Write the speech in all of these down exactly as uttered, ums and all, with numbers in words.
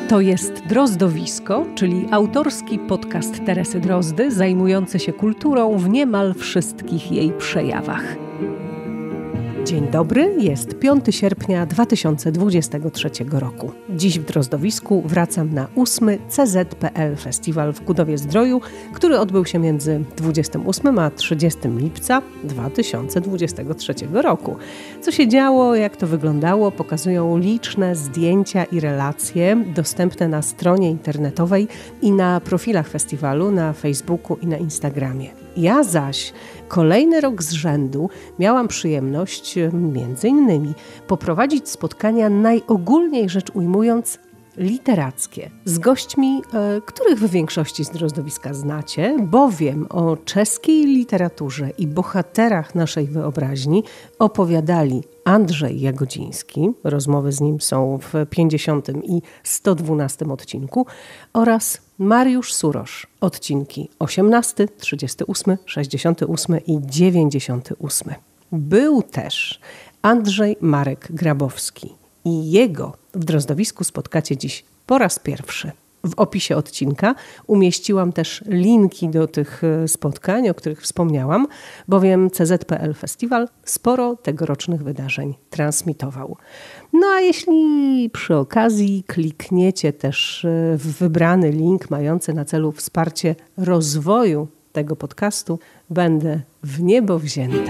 To jest Drozdowisko, czyli autorski podcast Teresy Drozdy, zajmujący się kulturą w niemal wszystkich jej przejawach. Dzień dobry, jest piątego sierpnia dwa tysiące dwudziestego trzeciego roku. Dziś w Drozdowisku wracam na ósmy C Z P L Festiwal w Kudowie-Zdroju, który odbył się między dwudziestego ósmego a trzydziestego lipca dwa tysiące dwudziestego trzeciego roku. Co się działo, jak to wyglądało, pokazują liczne zdjęcia i relacje dostępne na stronie internetowej i na profilach festiwalu na Facebooku i na Instagramie. Ja zaś kolejny rok z rzędu miałam przyjemność między innymi poprowadzić spotkania najogólniej rzecz ujmując literackie z gośćmi, e, których w większości z Drozdowiska znacie, bowiem o czeskiej literaturze i bohaterach naszej wyobraźni opowiadali Andrzej Jagodziński, rozmowy z nim są w pięćdziesiątym i sto dwunastym odcinku, oraz Mariusz Surosz, odcinki osiemnasty, trzydziesty ósmy, sześćdziesiąty ósmy i dziewięćdziesiąty ósmy. Był też Andrzej Marek Grabowski i jego w Drozdowisku spotkacie dziś po raz pierwszy. W opisie odcinka umieściłam też linki do tych spotkań, o których wspomniałam, bowiem C Z P L Festiwal sporo tegorocznych wydarzeń transmitował. No a jeśli przy okazji klikniecie też w wybrany link mający na celu wsparcie rozwoju tego podcastu, będę w niebo wzięta.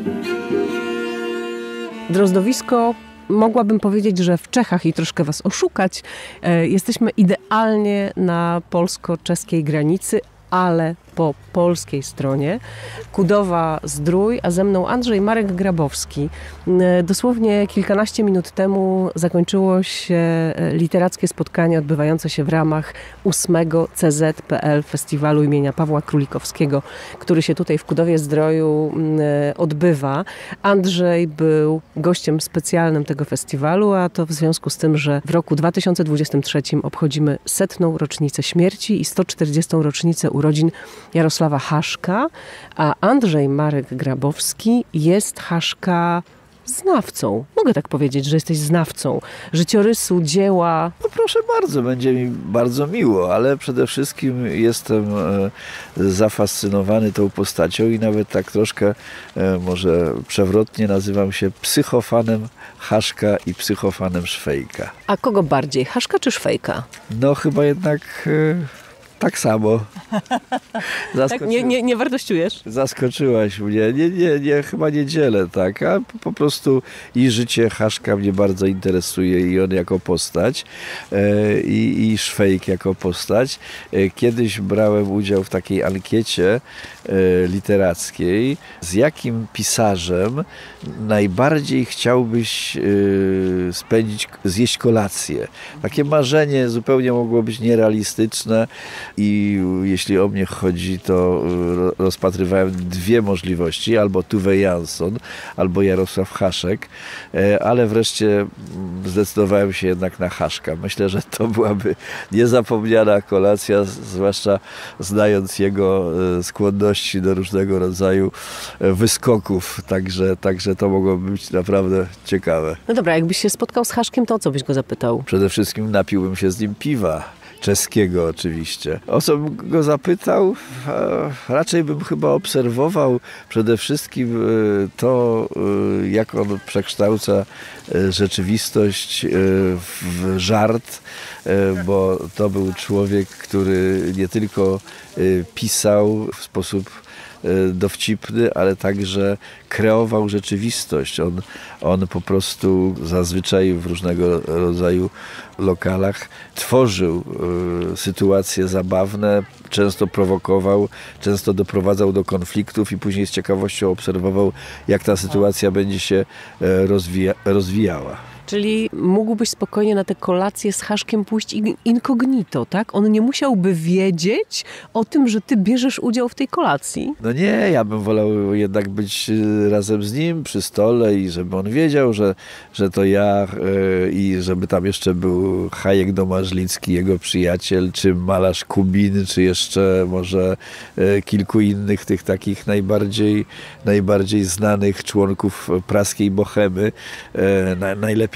Drozdowisko, mogłabym powiedzieć, że w Czechach i troszkę was oszukać. Jesteśmy idealnie na polsko-czeskiej granicy, ale po polskiej stronie. Kudowa-Zdrój, a ze mną Andrzej Marek Grabowski. Dosłownie kilkanaście minut temu zakończyło się literackie spotkanie odbywające się w ramach ósmego C Z P L Festiwalu imienia Pawła Królikowskiego, który się tutaj w Kudowie-Zdroju odbywa. Andrzej był gościem specjalnym tego festiwalu, a to w związku z tym, że w roku dwa tysiące dwudziestym trzecim obchodzimy setną rocznicę śmierci i sto czterdziestą rocznicę urodzin Jarosława Haszka, a Andrzej Marek Grabowski jest Haszka znawcą. Mogę tak powiedzieć, że jesteś znawcą życiorysu, dzieła. No proszę bardzo, będzie mi bardzo miło, ale przede wszystkim jestem e, zafascynowany tą postacią i nawet tak troszkę e, może przewrotnie nazywam się psychofanem Haszka i psychofanem Szwejka. A kogo bardziej, Haszka czy Szwejka? No chyba jednak... E, Tak samo. Tak, nie, nie, nie wartościujesz? Zaskoczyłaś mnie. Nie, nie, nie, chyba nie dzielę, tak. A po prostu i życie Haszka mnie bardzo interesuje i on jako postać e, i, i Szwejk jako postać. E, kiedyś brałem udział w takiej ankiecie e, literackiej, z jakim pisarzem najbardziej chciałbyś e, spędzić, zjeść kolację. Takie marzenie zupełnie mogło być nierealistyczne. I jeśli o mnie chodzi, to rozpatrywałem dwie możliwości, albo Tove Jansson, albo Jarosław Haszek, ale wreszcie zdecydowałem się jednak na Haszka. Myślę, że to byłaby niezapomniana kolacja, zwłaszcza znając jego skłonności do różnego rodzaju wyskoków, także, także to mogłoby być naprawdę ciekawe. No dobra, jakbyś się spotkał z Haszkiem, to o co byś go zapytał? Przede wszystkim napiłbym się z nim piwa. Czeskiego oczywiście. O co bym go zapytał? Raczej bym chyba obserwował przede wszystkim to, jak on przekształca rzeczywistość w żart, bo to był człowiek, który nie tylko pisał w sposób dowcipny, ale także kreował rzeczywistość. On, on po prostu zazwyczaj w różnego rodzaju lokalach tworzył y, sytuacje zabawne, często prowokował, często doprowadzał do konfliktów i później z ciekawością obserwował, jak ta sytuacja będzie się y, rozwija, rozwijała. Czyli mógłbyś spokojnie na tę kolację z Haszkiem pójść incognito, tak? On nie musiałby wiedzieć o tym, że ty bierzesz udział w tej kolacji. No nie, ja bym wolał jednak być razem z nim przy stole i żeby on wiedział, że, że to ja yy, i żeby tam jeszcze był Hajek Domażlicki, jego przyjaciel, czy malarz Kubin, czy jeszcze może yy, kilku innych tych takich najbardziej, najbardziej znanych członków praskiej bohemy. Yy, na, najlepiej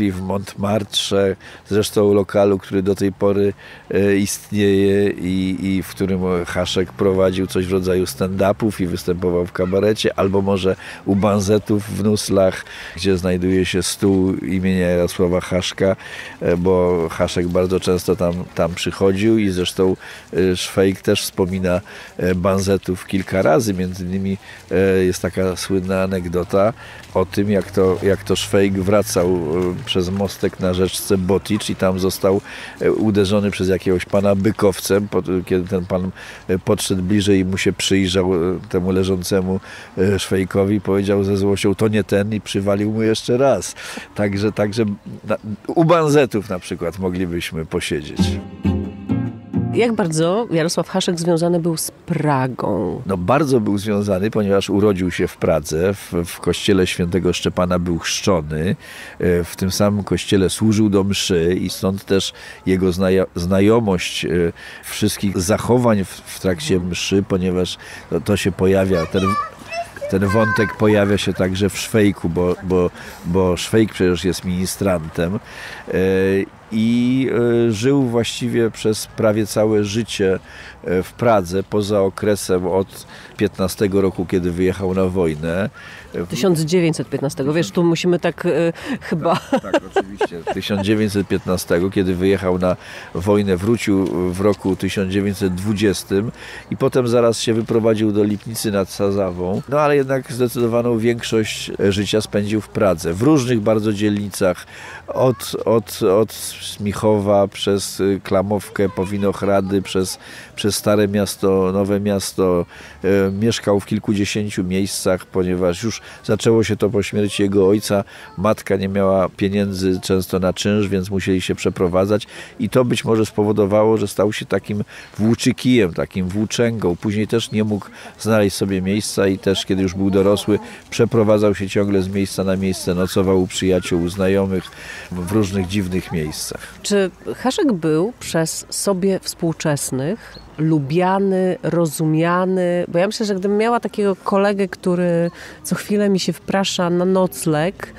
Knajpie w Montmartre, zresztą lokalu, który do tej pory istnieje i, i w którym Haszek prowadził coś w rodzaju stand-upów i występował w kabarecie, albo może u Banzetów w Nuslach, gdzie znajduje się stół imienia Jarosława Haszka, bo Haszek bardzo często tam, tam przychodził i zresztą Szwejk też wspomina Banzetów kilka razy. Między innymi jest taka słynna anegdota o tym, jak to, jak to Szwejk wracał przez mostek na rzeczce Boticz i tam został uderzony przez jakiegoś pana bykowcem. Kiedy ten pan podszedł bliżej i mu się przyjrzał, temu leżącemu Szwejkowi, powiedział ze złością: to nie ten, i przywalił mu jeszcze raz. Także, także na, u Banzetów na przykład moglibyśmy posiedzieć. Jak bardzo Jarosław Haszek związany był z Pragą? No bardzo był związany, ponieważ urodził się w Pradze, w, w kościele świętego Szczepana był chrzczony, w tym samym kościele służył do mszy i stąd też jego znajo- znajomość wszystkich zachowań w, w trakcie mszy, ponieważ to, to się pojawia, ten Ten wątek pojawia się także w Szwejku, bo, bo, bo Szwejk przecież jest ministrantem i żył właściwie przez prawie całe życie w Pradze, poza okresem od piętnastego roku, kiedy wyjechał na wojnę. tysiąc dziewięćset piętnastego, wiesz, tu musimy tak y, chyba... Tak, tak, oczywiście. tysiąc dziewięćset piętnastego, kiedy wyjechał na wojnę, wrócił w roku tysiąc dziewięćset dwudziestym i potem zaraz się wyprowadził do Lipnicy nad Sazawą. No ale jednak zdecydowaną większość życia spędził w Pradze, w różnych bardzo dzielnicach, od, od, od Smichowa przez Klamowkę, po Winochrady, przez, przez Stare Miasto, Nowe Miasto. E, mieszkał w kilkudziesięciu miejscach, ponieważ już zaczęło się to po śmierci jego ojca. Matka nie miała pieniędzy często na czynsz, więc musieli się przeprowadzać i to być może spowodowało, że stał się takim włóczykijem, takim włóczęgą. Później też nie mógł znaleźć sobie miejsca i też, kiedy już był dorosły, przeprowadzał się ciągle z miejsca na miejsce, nocował u przyjaciół, u znajomych w różnych dziwnych miejscach. Czy Haszek był przez sobie współczesnych lubiany, rozumiany? Bo ja myślę, że gdybym miała takiego kolegę, który co chwilę mi się wprasza na nocleg,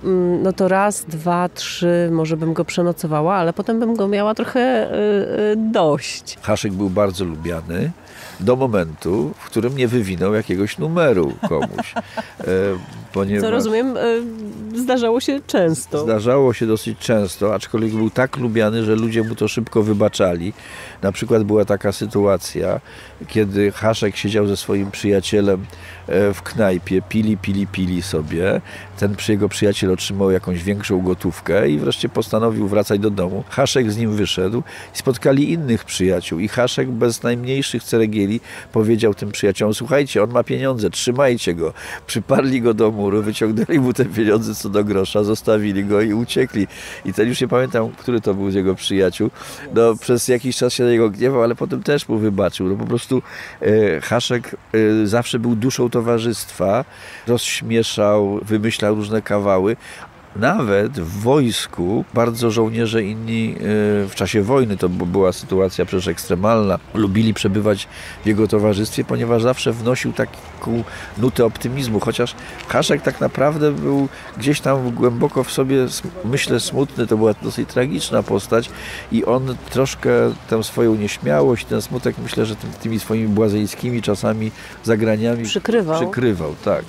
no to raz, dwa, trzy, może bym go przenocowała, ale potem bym go miała trochę yy, dość. Haszek był bardzo lubiany do momentu, w którym nie wywinął jakiegoś numeru komuś. E, ponieważ Co rozumiem, e, zdarzało się często. Zdarzało się dosyć często, aczkolwiek był tak lubiany, że ludzie mu to szybko wybaczali. Na przykład była taka sytuacja, kiedy Haszek siedział ze swoim przyjacielem w knajpie, pili, pili, pili sobie. Ten jego przyjaciel otrzymał jakąś większą gotówkę i wreszcie postanowił wracać do domu. Haszek z nim wyszedł i spotkali innych przyjaciół i Haszek bez najmniejszych ceregieli powiedział tym przyjaciołom: słuchajcie, on ma pieniądze, trzymajcie go. Przyparli go do muru, wyciągnęli mu te pieniądze co do grosza, zostawili go i uciekli. I ten, już nie pamiętam, który to był z jego przyjaciół. No, przez jakiś czas się na niego gniewał, ale potem też mu wybaczył. No, po prostu e, Haszek e, zawsze był duszą towarzystwa, rozśmieszał, wymyślał różne kawały. Nawet w wojsku bardzo żołnierze inni w czasie wojny, to była sytuacja przecież ekstremalna, lubili przebywać w jego towarzystwie, ponieważ zawsze wnosił taką nutę optymizmu, chociaż Haszek tak naprawdę był gdzieś tam głęboko w sobie, myślę, smutny, to była dosyć tragiczna postać i on troszkę tę swoją nieśmiałość, ten smutek, myślę, że tymi swoimi błazeńskimi czasami zagraniami przykrywał. przykrywał, tak.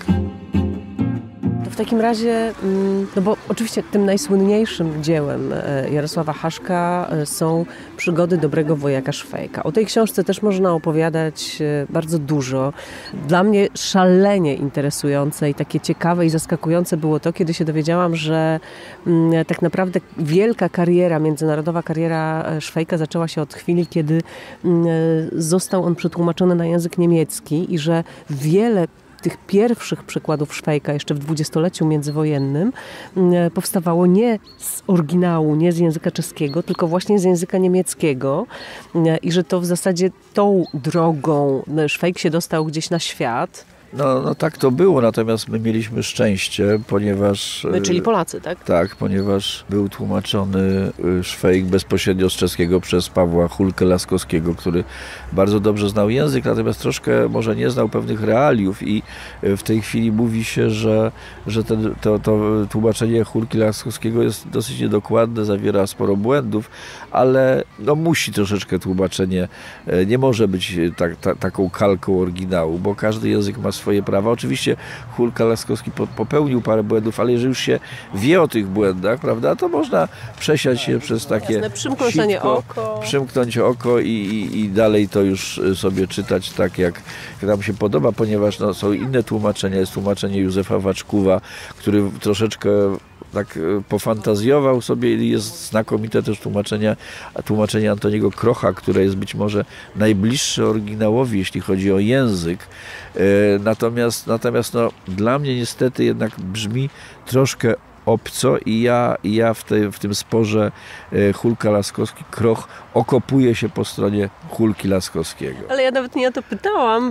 W takim razie, no bo oczywiście tym najsłynniejszym dziełem Jarosława Haszka są Przygody dobrego wojaka Szwejka. O tej książce też można opowiadać bardzo dużo. Dla mnie szalenie interesujące i takie ciekawe i zaskakujące było to, kiedy się dowiedziałam, że tak naprawdę wielka kariera, międzynarodowa kariera Szwejka zaczęła się od chwili, kiedy został on przetłumaczony na język niemiecki i że wiele tych pierwszych przykładów Szwejka jeszcze w dwudziestoleciu międzywojennym powstawało nie z oryginału, nie z języka czeskiego, tylko właśnie z języka niemieckiego i że to w zasadzie tą drogą Szwejk się dostał gdzieś na świat. No, no tak to było, natomiast my mieliśmy szczęście, ponieważ... My, czyli Polacy, tak? Tak, ponieważ był tłumaczony szwejk bezpośrednio z czeskiego przez Pawła Hulkę-Laskowskiego, który bardzo dobrze znał język, natomiast troszkę może nie znał pewnych realiów i w tej chwili mówi się, że, że ten, to, to tłumaczenie Hulki-Laskowskiego jest dosyć niedokładne, zawiera sporo błędów, ale no musi troszeczkę tłumaczenie, nie może być tak, ta, taką kalką oryginału, bo każdy język ma swoje prawa. Oczywiście Hulka-Laskowski popełnił parę błędów, ale jeżeli już się wie o tych błędach, prawda, to można przesiać się przez takie Jasne, przymknięcie oko. Przymknąć oko i, i, i dalej to już sobie czytać tak, jak nam się podoba, ponieważ no, są inne tłumaczenia. Jest tłumaczenie Józefa Waczkuwa, który troszeczkę tak pofantazjował sobie i jest znakomite też tłumaczenie, tłumaczenie Antoniego Krocha, które jest być może najbliższe oryginałowi, jeśli chodzi o język. Natomiast, natomiast no, dla mnie niestety jednak brzmi troszkę obco i ja, i ja w, te, w tym sporze Hulka-Laskowski-Kroch okopuje się po stronie Hulki-Laskowskiego. Ale ja nawet nie o to pytałam,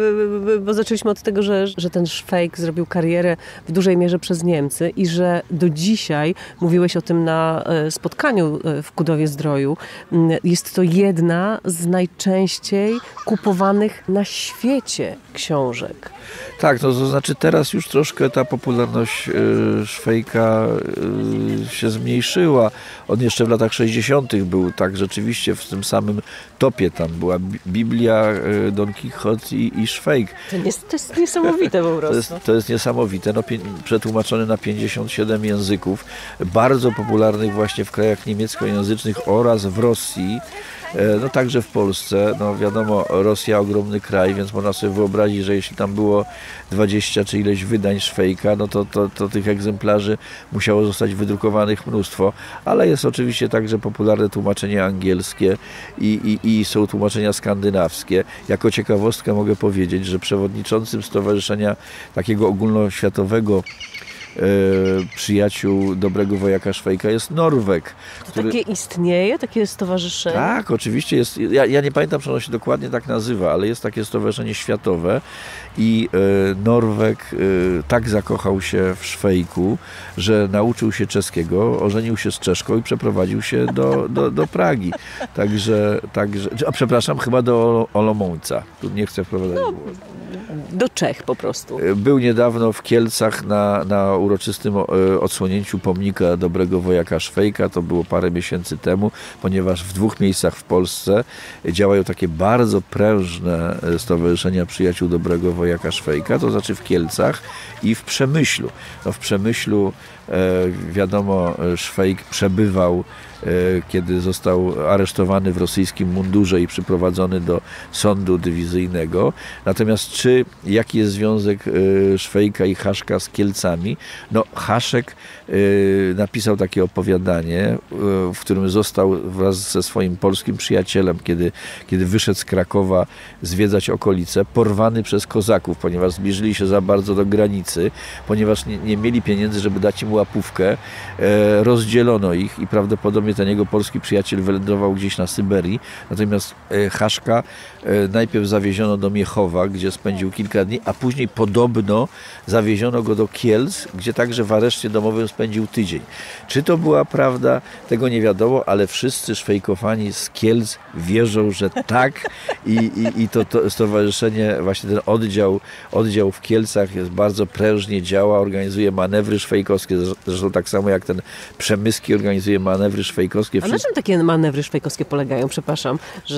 bo zaczęliśmy od tego, że, że ten szwejk zrobił karierę w dużej mierze przez Niemcy i że do dzisiaj, mówiłeś o tym na spotkaniu w Kudowie-Zdroju, jest to jedna z najczęściej kupowanych na świecie książek. Tak, no to znaczy teraz już troszkę ta popularność szwejka się zmniejszyła. On jeszcze w latach sześćdziesiątych był tak rzeczywiście w tym samym topie. Tam była Biblia, Don Quixote i, i szwejk. To jest, to jest niesamowite po prostu. To jest, to jest niesamowite. No, przetłumaczony na pięćdziesiąt siedem języków. Bardzo popularnych właśnie w krajach niemieckojęzycznych oraz w Rosji. No także w Polsce, no wiadomo, Rosja ogromny kraj, więc można sobie wyobrazić, że jeśli tam było dwadzieścia czy ileś wydań szwejka, no to, to, to tych egzemplarzy musiało zostać wydrukowanych mnóstwo, ale jest oczywiście także popularne tłumaczenie angielskie i, i, i są tłumaczenia skandynawskie. Jako ciekawostkę mogę powiedzieć, że przewodniczącym Stowarzyszenia takiego ogólnoświatowego przyjaciół dobrego wojaka szwejka jest Norweg. Który... Takie istnieje? Takie stowarzyszenie? Tak, oczywiście jest. Ja, ja nie pamiętam, czy ono się dokładnie tak nazywa, ale jest takie stowarzyszenie światowe i e, Norweg e, tak zakochał się w szwejku, że nauczył się czeskiego, ożenił się z Czeszką i przeprowadził się do, do, do Pragi. Także, także, a przepraszam, chyba do Olomouca. Tu nie chcę wprowadzać. No, do Czech po prostu. Był niedawno w Kielcach na, na uroczystym odsłonięciu pomnika dobrego wojaka szwejka. To było parę miesięcy temu, ponieważ w dwóch miejscach w Polsce działają takie bardzo prężne stowarzyszenia przyjaciół dobrego wojaka szwejka, to znaczy w Kielcach i w Przemyślu. No w Przemyślu wiadomo, szwejk przebywał, kiedy został aresztowany w rosyjskim mundurze i przyprowadzony do sądu dywizyjnego. Natomiast czy, jaki jest związek szwejka i Haszka z Kielcami? No Haszek napisał takie opowiadanie, w którym został wraz ze swoim polskim przyjacielem, kiedy, kiedy wyszedł z Krakowa zwiedzać okolice, porwany przez kozaków, ponieważ zbliżyli się za bardzo do granicy, ponieważ nie, nie mieli pieniędzy, żeby dać im łapówkę, rozdzielono ich i prawdopodobnie ten jego polski przyjaciel wylądował gdzieś na Syberii. Natomiast Haszka najpierw zawieziono do Miechowa, gdzie spędził kilka dni, a później podobno zawieziono go do Kielc, gdzie także w areszcie domowym spędził tydzień. Czy to była prawda? Tego nie wiadomo, ale wszyscy szwejkofani z Kielc wierzą, że tak i, i, i to, to stowarzyszenie, właśnie ten oddział, oddział w Kielcach jest bardzo prężnie działa, organizuje manewry szwejkowskie, zresztą tak samo jak ten Przemyski organizuje manewry szwejkowskie. A na czym takie manewry szwejkowskie polegają? Przepraszam,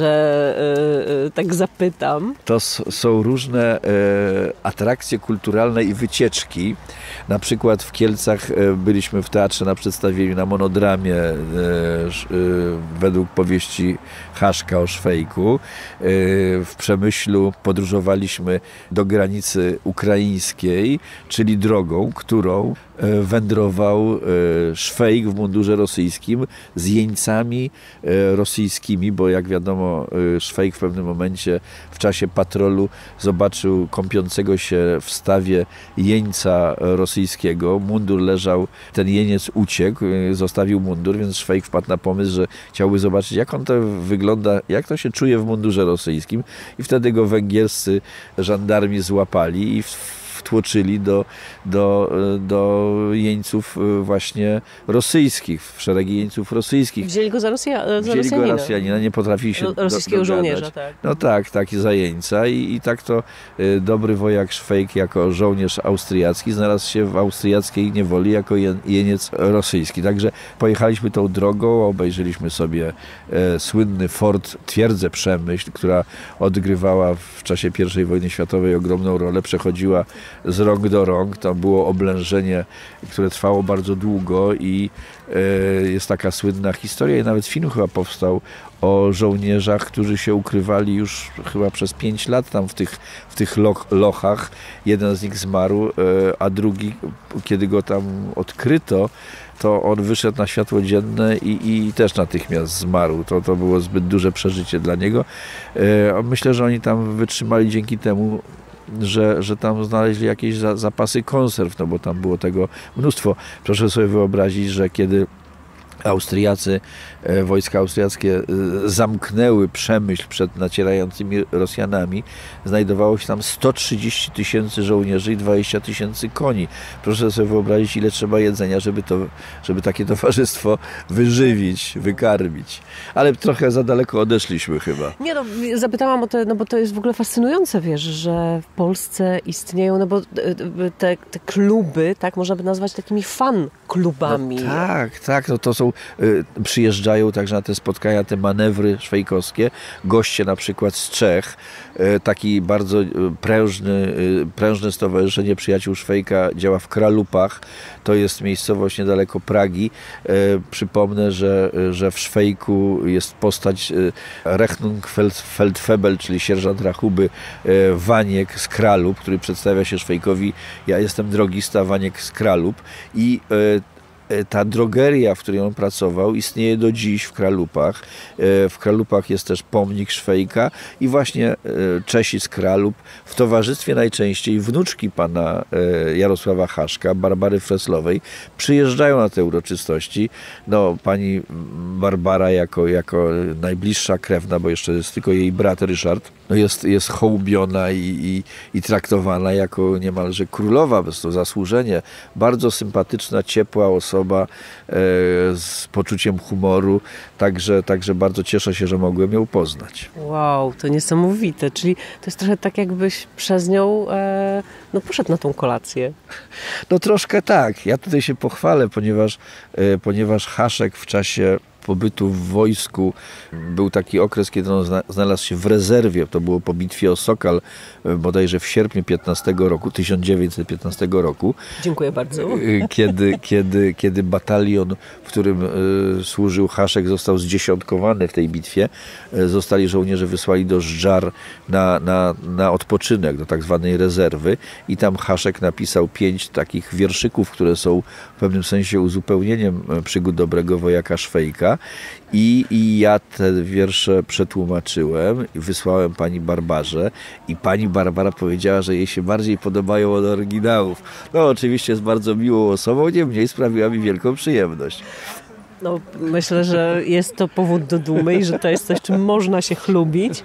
że yy, yy, tak zapytam. To s- są różne yy, atrakcje kulturalne i wycieczki. Na przykład w Kielcach yy, byliśmy w teatrze na przedstawieniu, na monodramie yy, yy, według powieści Haszka o szwejku. Yy, w Przemyślu podróżowaliśmy do granicy ukraińskiej, czyli drogą, którą wędrował szwejk w mundurze rosyjskim z jeńcami rosyjskimi, bo jak wiadomo, szwejk w pewnym momencie w czasie patrolu zobaczył kąpiącego się w stawie jeńca rosyjskiego. Mundur leżał, ten jeniec uciekł, zostawił mundur, więc szwejk wpadł na pomysł, że chciałby zobaczyć, jak on to wygląda, jak to się czuje w mundurze rosyjskim, i wtedy go węgierscy żandarmi złapali i w wtłoczyli do, do, do jeńców właśnie rosyjskich, w szeregi jeńców rosyjskich. Wzięli go za, Rosja, za Wzięli Rosjanina. go Rosjanina, nie potrafili się rosyjskiego do, dogadać. żołnierza, tak. No tak, taki za jeńca i, i tak to y, dobry wojak szwejk jako żołnierz austriacki znalazł się w austriackiej niewoli jako jen, jeniec rosyjski. Także pojechaliśmy tą drogą, obejrzeliśmy sobie e, słynny fort, twierdzę Przemyśl, która odgrywała w czasie pierwszej wojny światowej ogromną rolę, przechodziła z rąk do rąk. To było oblężenie, które trwało bardzo długo i e, jest taka słynna historia i nawet film chyba powstał o żołnierzach, którzy się ukrywali już chyba przez pięć lat tam w tych, w tych loch, lochach. Jeden z nich zmarł, e, a drugi, kiedy go tam odkryto, to on wyszedł na światło dzienne i, i też natychmiast zmarł. To, to było zbyt duże przeżycie dla niego. E, myślę, że oni tam wytrzymali dzięki temu, Że, że tam znaleźli jakieś za, zapasy konserw, no bo tam było tego mnóstwo. Proszę sobie wyobrazić, że kiedy Austriacy, wojska austriackie zamknęły Przemyśl przed nacierającymi Rosjanami, znajdowało się tam sto trzydzieści tysięcy żołnierzy i dwadzieścia tysięcy koni. Proszę sobie wyobrazić, ile trzeba jedzenia, żeby, to, żeby takie towarzystwo wyżywić, wykarmić. Ale trochę za daleko odeszliśmy chyba. Nie no, zapytałam o to, no bo to jest w ogóle fascynujące, wiesz, że w Polsce istnieją, no bo te, te kluby, tak, można by nazwać takimi fan klubami. No tak, tak, no to są, y, przyjeżdżają także na te spotkania, te manewry szwejkowskie, goście na przykład z Czech, y, taki bardzo y, prężny, y, prężne stowarzyszenie Przyjaciół Szwejka działa w Kralupach, to jest miejscowość niedaleko Pragi. Y, przypomnę, że, że w Szwejku jest postać y, Rechnung Feldfebel, czyli sierżant rachuby y, Waniek z Kralup, który przedstawia się Szwejkowi: ja jestem drogista Waniek z Kralup, i y, ta drogeria, w której on pracował, istnieje do dziś w Kralupach. W Kralupach jest też pomnik Szwejka i właśnie Czesi z Kralup w towarzystwie najczęściej wnuczki pana Jarosława Haszka, Barbary Freslowej, przyjeżdżają na te uroczystości. No, pani Barbara jako, jako najbliższa krewna, bo jeszcze jest tylko jej brat Ryszard, no jest, jest hołubiona i, i, i traktowana jako niemalże królowa, bez to zasłużenie. Bardzo sympatyczna, ciepła osoba, e, z poczuciem humoru, także, także bardzo cieszę się, że mogłem ją poznać. Wow, to niesamowite, czyli to jest trochę tak, jakbyś przez nią e, no, poszedł na tą kolację. No troszkę tak. Ja tutaj się pochwalę, ponieważ, e, ponieważ Haszek w czasie pobytu w wojsku był taki okres, kiedy on znalazł się w rezerwie. To było po bitwie o Sokal, bodajże w sierpniu piętnastego roku, tysiąc dziewięćset piętnastego roku. Dziękuję bardzo. Kiedy, kiedy, kiedy batalion, w którym y, służył Haszek, został zdziesiątkowany w tej bitwie, y, zostali żołnierze wysłani do Żdżar na, na, na odpoczynek, do tak zwanej rezerwy, i tam Haszek napisał pięć takich wierszyków, które są w pewnym sensie uzupełnieniem przygód dobrego wojaka Szwejka. I, I ja te wiersze przetłumaczyłem i wysłałem pani Barbarze, i pani Barbara powiedziała, że jej się bardziej podobają od oryginałów. No oczywiście jest bardzo miłą osobą, niemniej sprawiła mi wielką przyjemność. No, myślę, że jest to powód do dumy i że to jest coś, czym można się chlubić.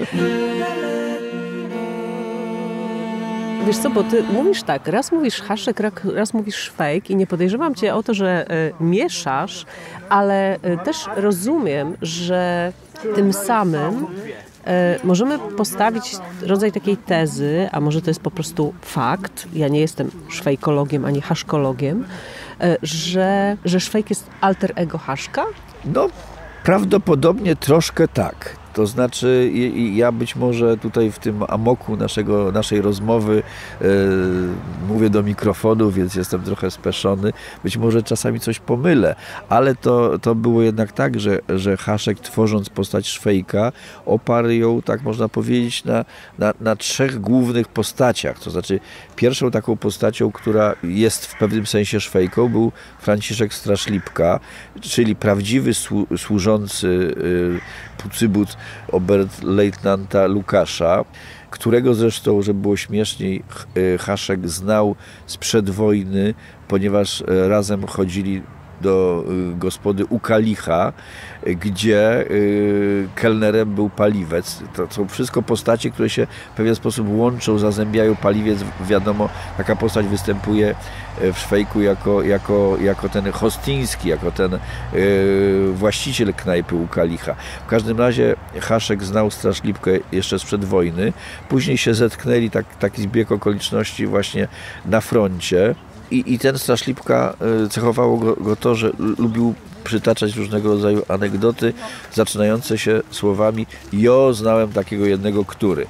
Wiesz co, bo ty mówisz tak, raz mówisz Haszek, raz mówisz Szwejk i nie podejrzewam cię o to, że y, mieszasz, ale y, też rozumiem, że tym samym y, możemy postawić rodzaj takiej tezy, a może to jest po prostu fakt, ja nie jestem szwejkologiem ani haszkologiem, y, że, że Szwejk jest alter ego Haszka? No, prawdopodobnie troszkę tak. To znaczy, ja być może tutaj w tym amoku naszego, naszej rozmowy e, mówię do mikrofonu, więc jestem trochę speszony. Być może czasami coś pomylę, ale to, to było jednak tak, że, że Haszek, tworząc postać Szwejka, oparł ją, tak można powiedzieć, na, na, na trzech głównych postaciach. To znaczy, pierwszą taką postacią, która jest w pewnym sensie Szwejką, był Franciszek Straszlipka, czyli prawdziwy słu- służący y, pucybut oberleutnanta Łukasza, którego zresztą, żeby było śmieszniej, Haszek znał sprzed wojny, ponieważ razem chodzili do gospody u Kalicha, gdzie kelnerem był Paliwec. To są wszystko postacie, które się w pewien sposób łączą, zazębiają. Paliwiec, wiadomo, taka postać występuje w Szwejku jako, jako, jako ten Hostiński, jako ten yy, właściciel knajpy u Kalicha. W każdym razie Haszek znał Straszlipkę jeszcze sprzed wojny. Później się zetknęli, tak, taki zbieg okoliczności właśnie na froncie. I, I ten Straszlipka, cechowało go, go to, że lubił przytaczać różnego rodzaju anegdoty, zaczynające się słowami "jo, znałem takiego jednego, który".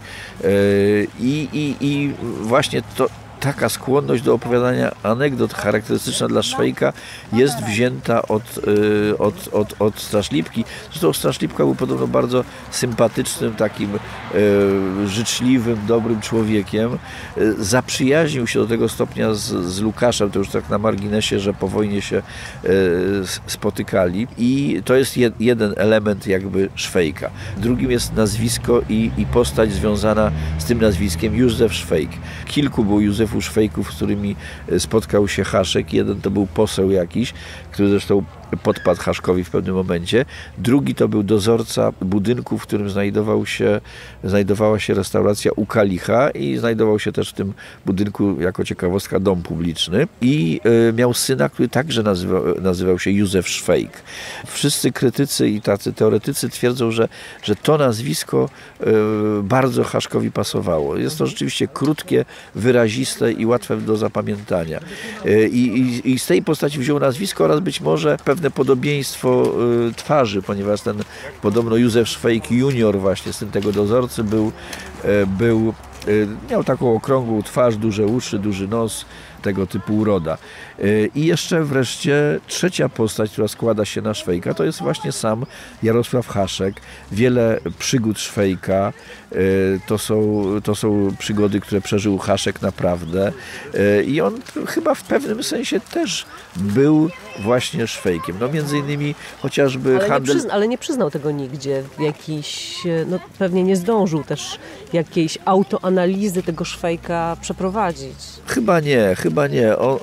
I, i, i właśnie to, taka skłonność do opowiadania anegdot charakterystyczna dla Szwejka jest wzięta od, od, od, od Straszlipki. Zresztą Straszlipka był podobno bardzo sympatycznym, takim e, życzliwym, dobrym człowiekiem. E, zaprzyjaźnił się do tego stopnia z, z Łukaszem, to już tak na marginesie, że po wojnie się e, spotykali. I to jest jed, jeden element jakby Szwejka. Drugim jest nazwisko i, i postać związana z tym nazwiskiem, Józef Szwejk. Kilku było Józefów Szwejków, z którymi spotkał się Haszek. Jeden to był poseł jakiś, który zresztą podpadł Haszkowi w pewnym momencie. Drugi to był dozorca budynku, w którym znajdował się, znajdowała się restauracja u Kalicha i znajdował się też w tym budynku, jako ciekawostka, dom publiczny. I y, miał syna, który także nazywał, nazywał się Józef Szwejk. Wszyscy krytycy i tacy teoretycy twierdzą, że, że to nazwisko y, bardzo Haszkowi pasowało. Jest to rzeczywiście krótkie, wyraziste i łatwe do zapamiętania. Y, i, I z tej postaci wziął nazwisko oraz być może pewne podobieństwo y, twarzy, ponieważ ten podobno Józef Szwejk junior, właśnie syn tego dozorcy, był, y, był y, miał taką okrągłą twarz, duże uszy, duży nos, tego typu uroda. I jeszcze wreszcie trzecia postać, która składa się na Szwejka, to jest właśnie sam Jarosław Haszek. Wiele przygód Szwejka, to są, to są przygody, które przeżył Haszek naprawdę. I on chyba w pewnym sensie też był właśnie Szwejkiem. No między innymi chociażby ale handel... Nie przyzna, ale nie przyznał tego nigdzie. W jakiś, no pewnie nie zdążył też jakiejś autoanalizy tego Szwejka przeprowadzić. Chyba nie, chyba nie. On,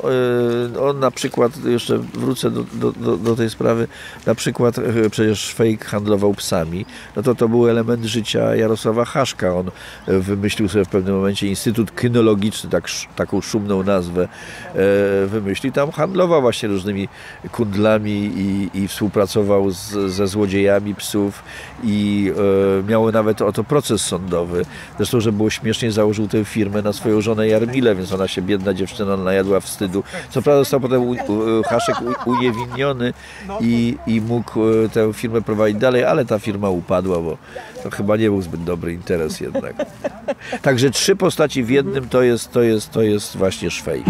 on na przykład, jeszcze wrócę do, do, do, do tej sprawy, na przykład przecież Szwejk handlował psami. No to to był element życia Jarosława Haszka. On wymyślił sobie w pewnym momencie Instytut Kynologiczny, tak, taką szumną nazwę wymyślił. Tam handlował właśnie różnymi kundlami i, i współpracował z, ze złodziejami psów i e, miał nawet o to proces sądowy. Zresztą, że było śmiesznie, założył tę firmę na swoją żonę Jarmilę, więc ona się, biedna dziewczyna, najadła wstydu. Co prawda został potem u, u, Haszek u, uniewinniony i, i mógł tę firmę prowadzić dalej, ale ta firma upadła, bo to chyba nie był zbyt dobry interes jednak. Także trzy postaci w jednym to jest, to jest, to jest właśnie Szwejk.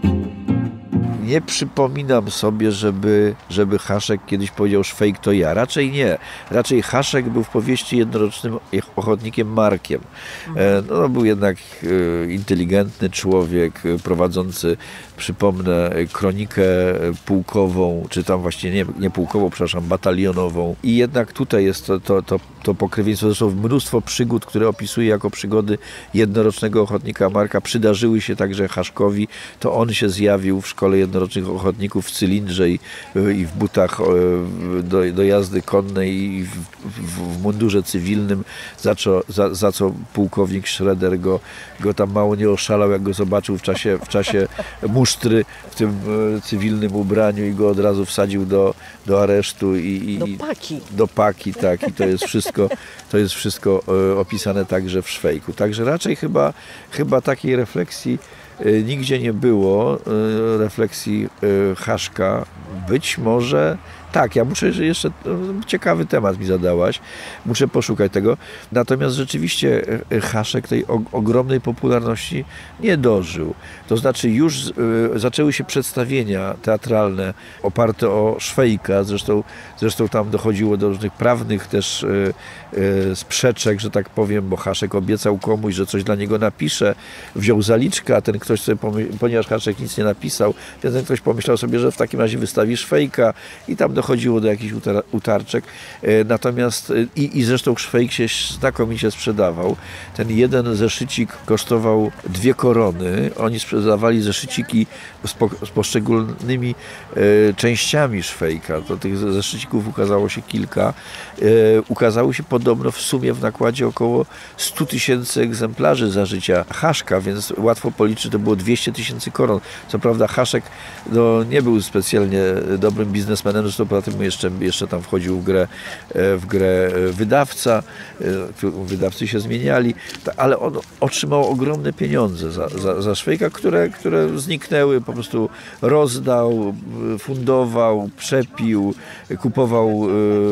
Nie przypominam sobie, żeby, żeby Haszek kiedyś powiedział Szwejk to ja. Raczej nie. Raczej Haszek był w powieści jednorocznym ochotnikiem Markiem. No, był jednak inteligentny człowiek, prowadzący, przypomnę, kronikę pułkową, czy tam właściwie nie, nie pułkową, przepraszam, batalionową. I jednak tutaj jest to, to, to, to pokrewieństwo. Zresztą mnóstwo przygód, które opisuje jako przygody jednorocznego ochotnika Marka, przydarzyły się także Haszkowi. To on się zjawił w szkole jednorocznych ochotników w cylindrze i, i w butach do, do jazdy konnej i w, w, w mundurze cywilnym, za co, za, za co pułkownik Schroeder go, go tam mało nie oszalał, jak go zobaczył w czasie, w czasie musztry w tym cywilnym ubraniu i go od razu wsadził do, do aresztu. I, i, do paki. Do paki, tak. I to jest wszystko, to jest wszystko opisane także w Szwejku. Także raczej chyba, chyba takiej refleksji nigdzie nie było refleksji Haszka. Być może tak, ja muszę jeszcze, ciekawy temat mi zadałaś, muszę poszukać tego. Natomiast rzeczywiście Haszek tej ogromnej popularności nie dożył. To znaczy już zaczęły się przedstawienia teatralne oparte o Szwejka, zresztą, zresztą tam dochodziło do różnych prawnych też sprzeczek, że tak powiem, bo Haszek obiecał komuś, że coś dla niego napisze, wziął zaliczkę, a ten ktoś sobie, pomyśl, ponieważ Haszek nic nie napisał, więc ten ktoś pomyślał sobie, że w takim razie wystawi Szwejka i tam dochodziło do jakichś utar utarczek. Natomiast i, i zresztą Szwejk się znakomicie sprzedawał. Ten jeden zeszycik kosztował dwie korony. Oni sprzedawali zeszyciki z, po, z poszczególnymi e, częściami Szwejka. To tych zeszycików ukazało się kilka. E, ukazało się podobno w sumie w nakładzie około stu tysięcy egzemplarzy za życia Haszka, więc łatwo policzyć, to było dwieście tysięcy koron. Co prawda Haszek no, nie był specjalnie dobrym biznesmenem, zresztą poza tym jeszcze, jeszcze tam wchodził w grę, w grę wydawca, wydawcy się zmieniali, ale on otrzymał ogromne pieniądze za, za, za Szwejka, które, które zniknęły, po prostu rozdał, fundował, przepił, kupował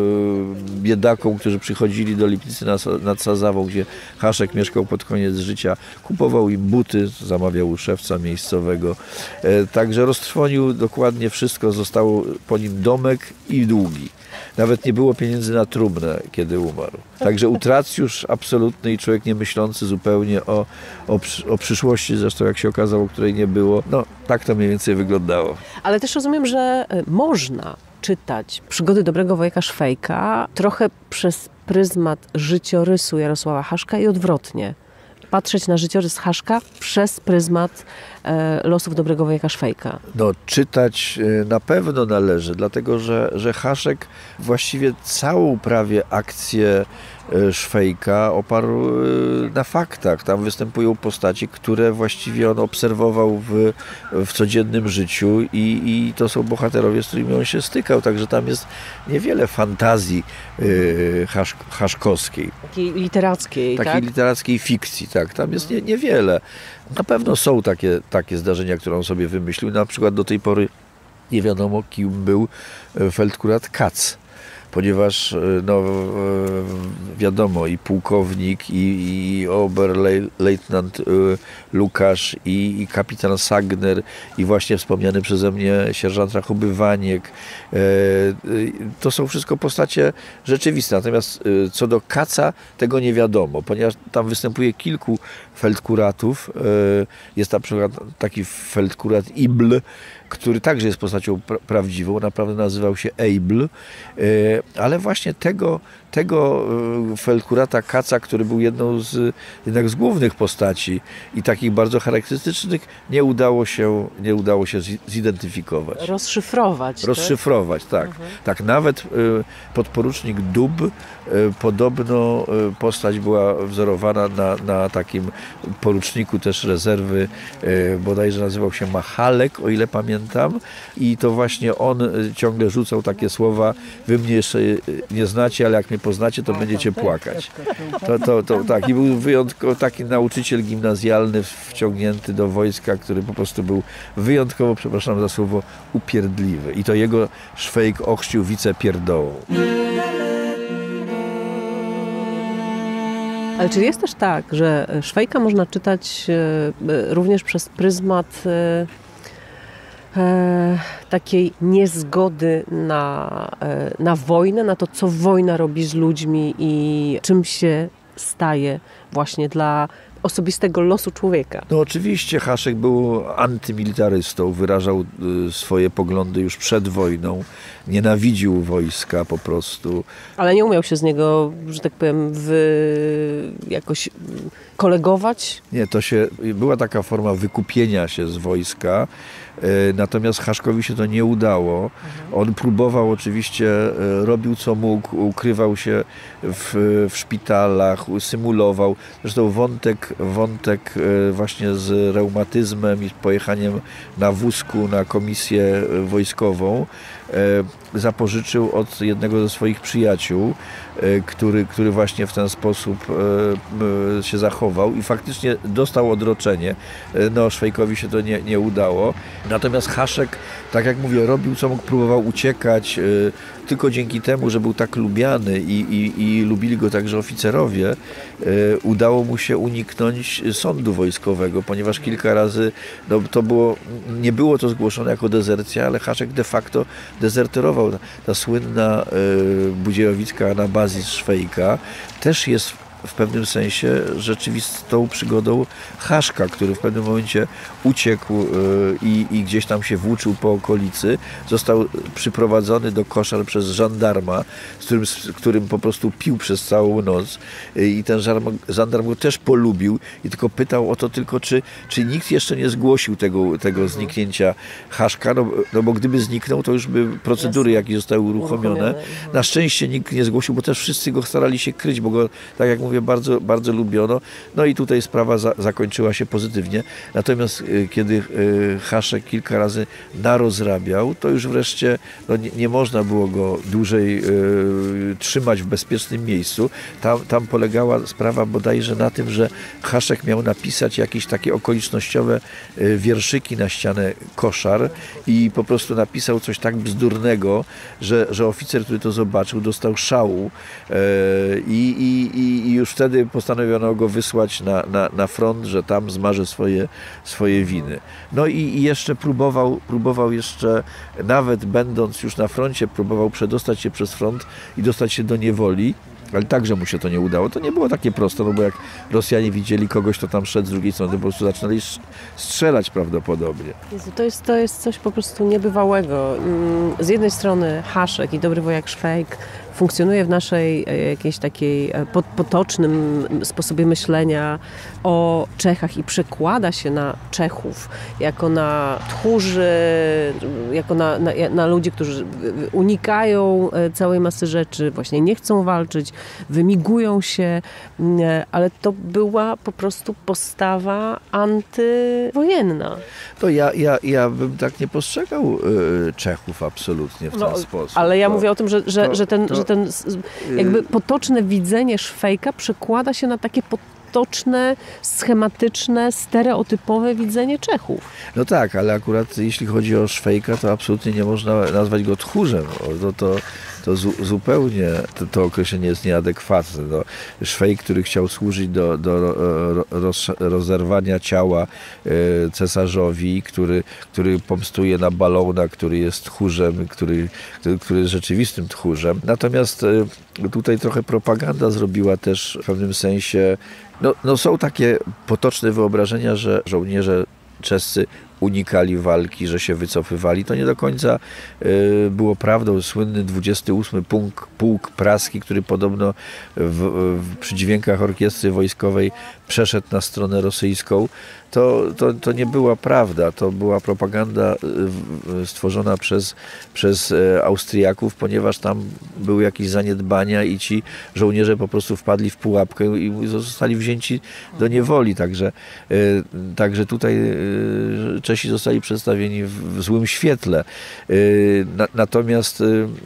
biedakom, którzy przychodzili do Lipnicy nad Sazawą, gdzie Haszek mieszkał pod koniec życia, kupował im buty, zamawiał u szewca miejscowego, także roztrwonił dokładnie wszystko, zostało po nim domek i długi. Nawet nie było pieniędzy na trumnę, kiedy umarł. Także utracjusz absolutny i człowiek nie myślący zupełnie o, o, o przyszłości, zresztą jak się okazało, której nie było. No, tak to mniej więcej wyglądało. Ale też rozumiem, że można czytać Przygody dobrego wojaka Szwejka trochę przez pryzmat życiorysu Jarosława Haszka i odwrotnie. Patrzeć na życiorys Haszka przez pryzmat e, losów dobrego wojaka Szwejka. No, czytać na pewno należy, dlatego że, że Haszek właściwie całą prawie akcję Szwejka oparł na faktach. Tam występują postaci, które właściwie on obserwował w, w codziennym życiu i, i to są bohaterowie, z którymi on się stykał. Także tam jest niewiele fantazji yy, hasz, haszkowskiej. Takiej literackiej, Takiej tak? literackiej fikcji, tak. Tam jest nie, niewiele. Na pewno są takie, takie zdarzenia, które on sobie wymyślił. Na przykład do tej pory nie wiadomo, kim był feldkurat Kac. Ponieważ no, wiadomo, i pułkownik, i, i oberleutnant Lukasz, i, i kapitan Sagner, i właśnie wspomniany przeze mnie sierżant Rachuby Waniek. To są wszystko postacie rzeczywiste. Natomiast co do Kaca, tego nie wiadomo, ponieważ tam występuje kilku feldkuratów. Jest na przykład taki feldkurat Ibl, który także jest postacią pra- prawdziwą, naprawdę nazywał się Ejbl, ale właśnie tego, tego feldkurata Kaca, który był jedną z, jednak z głównych postaci i takich bardzo charakterystycznych, nie udało się, nie udało się zidentyfikować. Rozszyfrować. Rozszyfrować, tak. tak. Mhm. Tak, nawet podporucznik Dub, podobno postać była wzorowana na, na takim poruczniku też rezerwy, bodajże nazywał się Machalek, o ile pamiętam, i to właśnie on ciągle rzucał takie słowa: wy mnie jeszcze nie znacie, ale jak mnie poznacie, to będziecie płakać. To, to, to, tak. I był wyjątkowo taki nauczyciel gimnazjalny wciągnięty do wojska, który po prostu był wyjątkowo, przepraszam za słowo, upierdliwy. I to jego Szwejk ochrzcił wicepierdołą. Ale czy jest też tak, że Szwejka można czytać również przez pryzmat e, takiej niezgody na, e, na wojnę, na to, co wojna robi z ludźmi i czym się staje właśnie dla osobistego losu człowieka? No oczywiście Haszek był antymilitarystą, wyrażał swoje poglądy już przed wojną, nienawidził wojska po prostu. Ale nie umiał się z niego, że tak powiem, wy... jakoś kolegować? Nie, to się, była taka forma wykupienia się z wojska, Natomiast Haszkowi się to nie udało. On próbował oczywiście, robił co mógł, ukrywał się w, w szpitalach, symulował. Zresztą wątek, wątek właśnie z reumatyzmem i pojechaniem na wózku na komisję wojskową zapożyczył od jednego ze swoich przyjaciół, który, który właśnie w ten sposób się zachował i faktycznie dostał odroczenie. No, Szwejkowi się to nie, nie udało. Natomiast Haszek, tak jak mówię, robił co mógł, próbował uciekać. Tylko dzięki temu, że był tak lubiany i, i, i lubili go także oficerowie, udało mu się uniknąć sądu wojskowego, ponieważ kilka razy no, to było, nie było to zgłoszone jako dezercja, ale Haszek de facto dezerterował. Ta, ta słynna budziejowicka anabazis Szwejka też jest w pewnym sensie rzeczywistą przygodą Haszka, który w pewnym momencie uciekł i, i gdzieś tam się włóczył po okolicy. Został przyprowadzony do koszar przez żandarma, z którym, z którym po prostu pił przez całą noc i ten żandarm, żandarm go też polubił i tylko pytał o to tylko, czy, czy nikt jeszcze nie zgłosił tego, tego zniknięcia Haszka, no, no bo gdyby zniknął, to już by procedury jakieś zostały uruchomione. Na szczęście nikt nie zgłosił, bo też wszyscy go starali się kryć, bo go, tak jak mówię, bardzo, bardzo lubiono. No i tutaj sprawa za, zakończyła się pozytywnie. Natomiast y, kiedy y, Haszek kilka razy narozrabiał, to już wreszcie no, nie, nie można było go dłużej y, trzymać w bezpiecznym miejscu. Tam, tam polegała sprawa bodajże na tym, że Haszek miał napisać jakieś takie okolicznościowe y, wierszyki na ścianę koszar i po prostu napisał coś tak bzdurnego, że, że oficer, który to zobaczył, dostał szału y, i, i, i już wtedy postanowiono go wysłać na, na, na front, że tam zmarzy swoje, swoje winy. No i, i jeszcze próbował, próbował jeszcze, nawet będąc już na froncie, próbował przedostać się przez front i dostać się do niewoli, ale także mu się to nie udało. To nie było takie proste, no bo jak Rosjanie widzieli kogoś, kto tam szedł z drugiej strony, po prostu zaczynali strzelać prawdopodobnie. Jezu, to jest, to jest coś po prostu niebywałego. Z jednej strony Haszek i dobry wojak Szwejk funkcjonuje w naszej jakiejś takiej potocznym sposobie myślenia o Czechach i przekłada się na Czechów jako na tchórzy, jako na, na, na ludzi, którzy unikają całej masy rzeczy, właśnie nie chcą walczyć, wymigują się, ale to była po prostu postawa antywojenna. To ja, ja, ja bym tak nie postrzegał Czechów absolutnie w ten no, sposób. Ale ja to, mówię o tym, że, że, to, że ten, to, że ten jakby potoczne widzenie Szwejka przekłada się na takie potoczne, schematyczne, stereotypowe widzenie Czechów. No tak, ale akurat jeśli chodzi o Szwejka, to absolutnie nie można nazwać go tchórzem. To, to, to zu, zupełnie to, to określenie jest nieadekwatne. No, Szwejk, który chciał służyć do, do roz, rozerwania ciała cesarzowi, który, który pomstuje na Balona, który jest tchórzem, który, który, który jest rzeczywistym tchórzem. Natomiast tutaj trochę propaganda zrobiła też w pewnym sensie. No, no są takie potoczne wyobrażenia, że żołnierze czescy unikali walki, że się wycofywali. To nie do końca y, było prawdą. Słynny dwudziesty ósmy pułk, pułk praski, który podobno w, w, przy dźwiękach orkiestry wojskowej przeszedł na stronę rosyjską, to, to, to nie była prawda. To była propaganda y, stworzona przez, przez y, Austriaków, ponieważ tam były jakieś zaniedbania i ci żołnierze po prostu wpadli w pułapkę i zostali wzięci do niewoli. Także, y, także tutaj y, Czesi zostali przedstawieni w, w złym świetle. Na, natomiast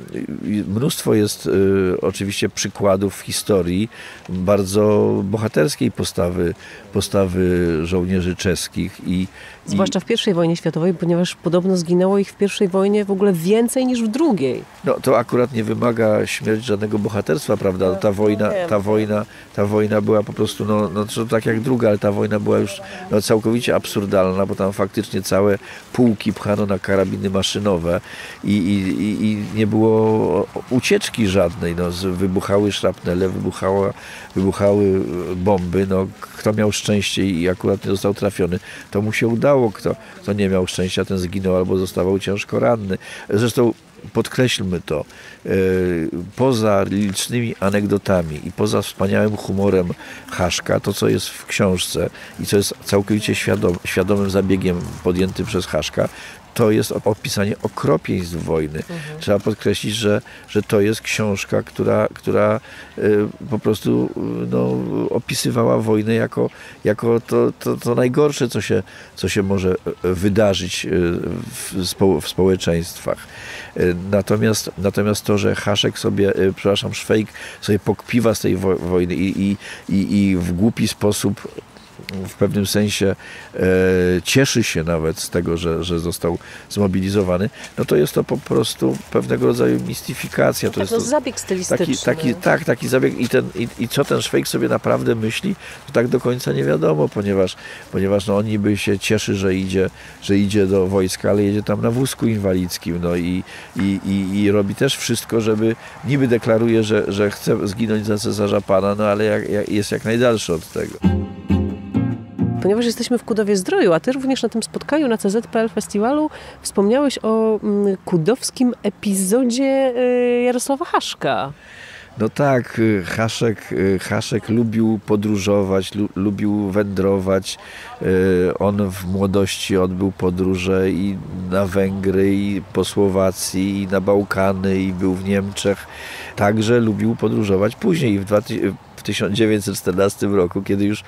mnóstwo jest oczywiście przykładów w historii bardzo bohaterskiej postawy, postawy żołnierzy czeskich. I, Zwłaszcza w pierwszej wojnie światowej, ponieważ podobno zginęło ich w pierwszej wojnie w ogóle więcej niż w drugiej. No to akurat nie wymaga śmierć żadnego bohaterstwa, prawda? Ta wojna, ta wojna, ta wojna była po prostu, no, no to tak jak druga, ale ta wojna była już no, całkowicie absurdalna, bo tam faktycznie całe pułki pchano na karabiny maszynowe i, i, i nie było ucieczki żadnej. No, wybuchały szrapnele, wybuchała, wybuchały bomby. No, kto miał szczęście i akurat nie został trafiony, to mu się udało. Kto, kto nie miał szczęścia, ten zginął albo zostawał ciężko ranny. Zresztą podkreślmy to, poza licznymi anegdotami i poza wspaniałym humorem Haszka, to co jest w książce i co jest całkowicie świadom, świadomym zabiegiem podjętym przez Haszka, to jest opisanie okropieństw wojny. Mhm. Trzeba podkreślić, że, że to jest książka, która, która y, po prostu no, opisywała wojnę jako, jako to, to, to najgorsze, co się, co się może wydarzyć w, spo, w społeczeństwach. Natomiast, natomiast to, że Haszek sobie, przepraszam, Szwejk sobie pokpiwa z tej wo wojny i, i, i, i w głupi sposób w pewnym sensie e, cieszy się nawet z tego, że, że został zmobilizowany, no to jest to po prostu pewnego rodzaju mistyfikacja. To tak, jest to to zabieg stylistyczny. Taki, taki, tak, taki zabieg i, ten, i, i co ten Szwejk sobie naprawdę myśli, to tak do końca nie wiadomo, ponieważ, ponieważ no, on niby się cieszy, że idzie, że idzie do wojska, ale jedzie tam na wózku inwalidzkim, no i, i, i, i robi też wszystko, żeby, niby deklaruje, że, że chce zginąć za cesarza pana, no ale jak, jak, jest jak najdalszy od tego. Ponieważ jesteśmy w Kudowie-Zdroju, a ty również na tym spotkaniu na C Z P L Festiwalu wspomniałeś o mm, kudowskim epizodzie y, Jarosława Haszka. No tak, Haszek, Haszek lubił podróżować, lu, lubił wędrować. On w młodości odbył podróże i na Węgry, i po Słowacji, i na Bałkany, i był w Niemczech. Także lubił podróżować później w w tysiąc dziewięćset czternastym roku, kiedy już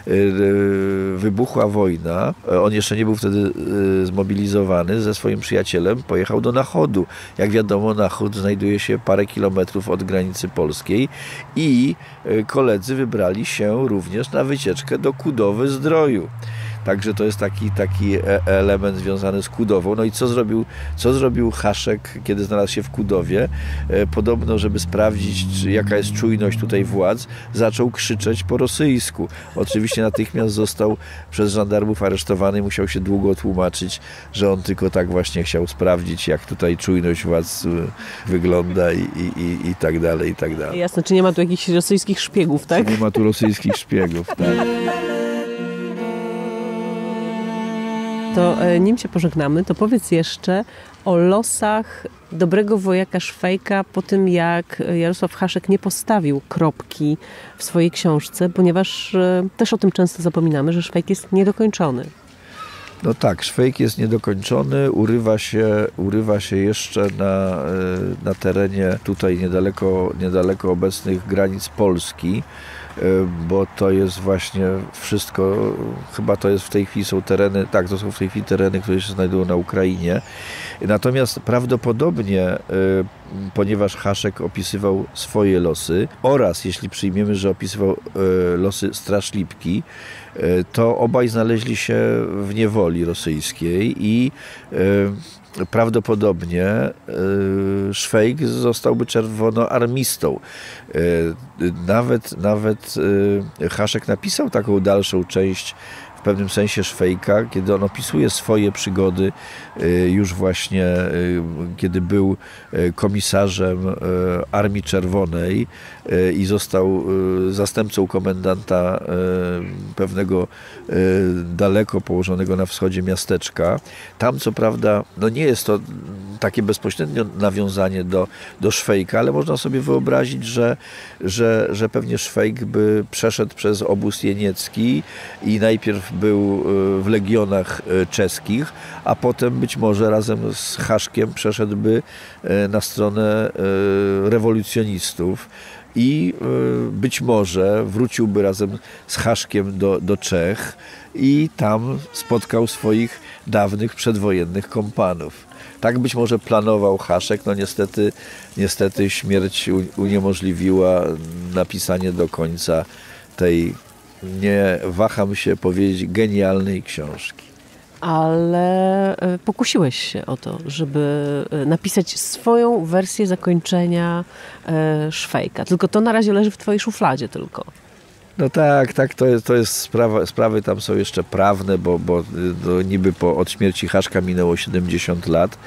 wybuchła wojna, on jeszcze nie był wtedy zmobilizowany, ze swoim przyjacielem pojechał do Nachodu. Jak wiadomo, Nachód znajduje się parę kilometrów od granicy polskiej i koledzy wybrali się również na wycieczkę do Kudowy-Zdroju. Także to jest taki, taki element związany z Kudową. No i co zrobił, co zrobił Haszek, kiedy znalazł się w Kudowie? Podobno, żeby sprawdzić, czy, jaka jest czujność tutaj władz, zaczął krzyczeć po rosyjsku. Oczywiście natychmiast został przez żandarmów aresztowany i musiał się długo tłumaczyć, że on tylko tak właśnie chciał sprawdzić, jak tutaj czujność władz wygląda i, i, i, i tak dalej, i tak dalej. Jasne, czy nie ma tu jakichś rosyjskich szpiegów, tak? Czy nie ma tu rosyjskich szpiegów, tak. To nim się pożegnamy, to powiedz jeszcze o losach dobrego wojaka Szwejka po tym, jak Jarosław Haszek nie postawił kropki w swojej książce, ponieważ też o tym często zapominamy, że Szwejk jest niedokończony. No tak, Szwejk jest niedokończony, urywa się, urywa się jeszcze na, na terenie tutaj niedaleko, niedaleko obecnych granic Polski, bo to jest właśnie wszystko, chyba to jest w tej chwili są tereny, tak, to są w tej chwili tereny, które się znajdują na Ukrainie. Natomiast prawdopodobnie, ponieważ Haszek opisywał swoje losy oraz jeśli przyjmiemy, że opisywał losy Straż Lipki, to obaj znaleźli się w niewoli rosyjskiej i prawdopodobnie Szwejk zostałby czerwonoarmistą. Nawet, nawet Haszek napisał taką dalszą część w pewnym sensie Szwejka, kiedy on opisuje swoje przygody już właśnie, kiedy był komisarzem Armii Czerwonej i został zastępcą komendanta pewnego daleko położonego na wschodzie miasteczka. Tam co prawda, no nie jest to takie bezpośrednie nawiązanie do, do Szwejka, ale można sobie wyobrazić, że, że, że pewnie Szwejk by przeszedł przez obóz jeniecki i najpierw był w legionach czeskich, a potem być może razem z Haszkiem przeszedłby na stronę rewolucjonistów i być może wróciłby razem z Haszkiem do, do Czech i tam spotkał swoich dawnych przedwojennych kompanów. Tak być może planował Haszek, no niestety, niestety śmierć uniemożliwiła napisanie do końca tej, nie waham się powiedzieć, genialnej książki. Ale pokusiłeś się o to, żeby napisać swoją wersję zakończenia Szwejka. Tylko to na razie leży w twojej szufladzie tylko. No tak, tak, to jest, to jest sprawa, sprawy tam są jeszcze prawne, bo, bo no, niby po, od śmierci Haszka minęło siedemdziesiąt lat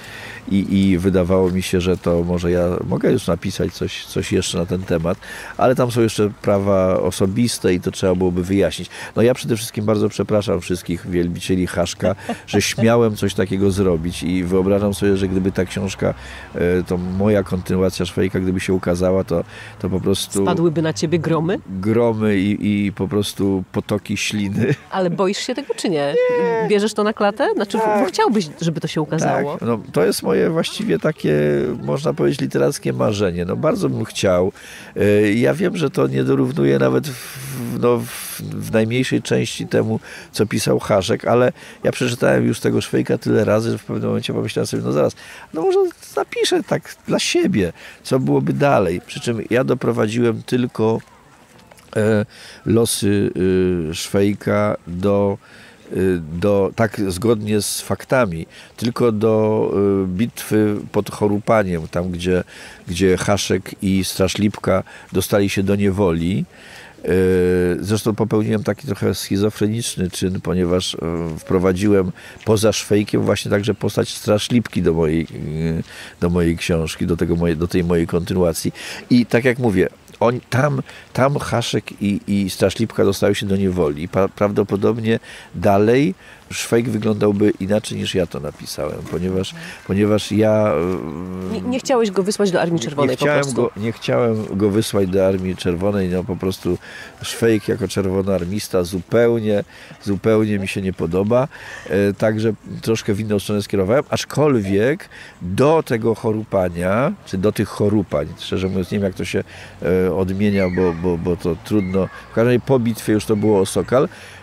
i, i wydawało mi się, że to może ja mogę już napisać coś, coś jeszcze na ten temat, ale tam są jeszcze prawa osobiste i to trzeba byłoby wyjaśnić. No ja przede wszystkim bardzo przepraszam wszystkich wielbicieli Haszka, że śmiałem coś takiego zrobić i wyobrażam sobie, że gdyby ta książka, to moja kontynuacja Szwejka, gdyby się ukazała, to, to po prostu... Spadłyby na ciebie gromy? Gromy i, i po prostu potoki śliny. Ale boisz się tego, czy nie? nie. Bierzesz to na klatę? Znaczy, tak. Chciałbyś, żeby to się ukazało? Tak. No, to jest moje właściwie takie, można powiedzieć, literackie marzenie. No, bardzo bym chciał. Ja wiem, że to nie dorównuje nawet w, no, w, w najmniejszej części temu, co pisał Haszek, ale ja przeczytałem już tego Szwejka tyle razy, że w pewnym momencie pomyślałem sobie, no zaraz, no może napiszę tak dla siebie, co byłoby dalej. Przy czym ja doprowadziłem tylko e, losy e, Szwejka do do, tak zgodnie z faktami, tylko do y, bitwy pod Chorupaniem, tam gdzie, gdzie Haszek i Straż Lipka dostali się do niewoli. Y, zresztą popełniłem taki trochę schizofreniczny czyn, ponieważ y, wprowadziłem poza Szwejkiem właśnie także postać Straż Lipki do mojej, y, do mojej książki, do, tego moje, do tej mojej kontynuacji. I tak jak mówię, On, tam, tam Haszek i, i Straż Lipka dostały się do niewoli. Pa, prawdopodobnie dalej Szwejk wyglądałby inaczej niż ja to napisałem, ponieważ, ponieważ ja... Nie, nie chciałeś go wysłać do Armii Czerwonej nie chciałem po prostu? Go, nie chciałem go wysłać do Armii Czerwonej, no po prostu Szwejk jako czerwonoarmista zupełnie, zupełnie mi się nie podoba. E, także troszkę w inną stronę skierowałem, aczkolwiek do tego Chorupania, czy do tych Chorupań, szczerze mówiąc, nie wiem jak to się e, odmienia, bo, bo, bo to trudno. W każdym razie po bitwie już to było Osokal.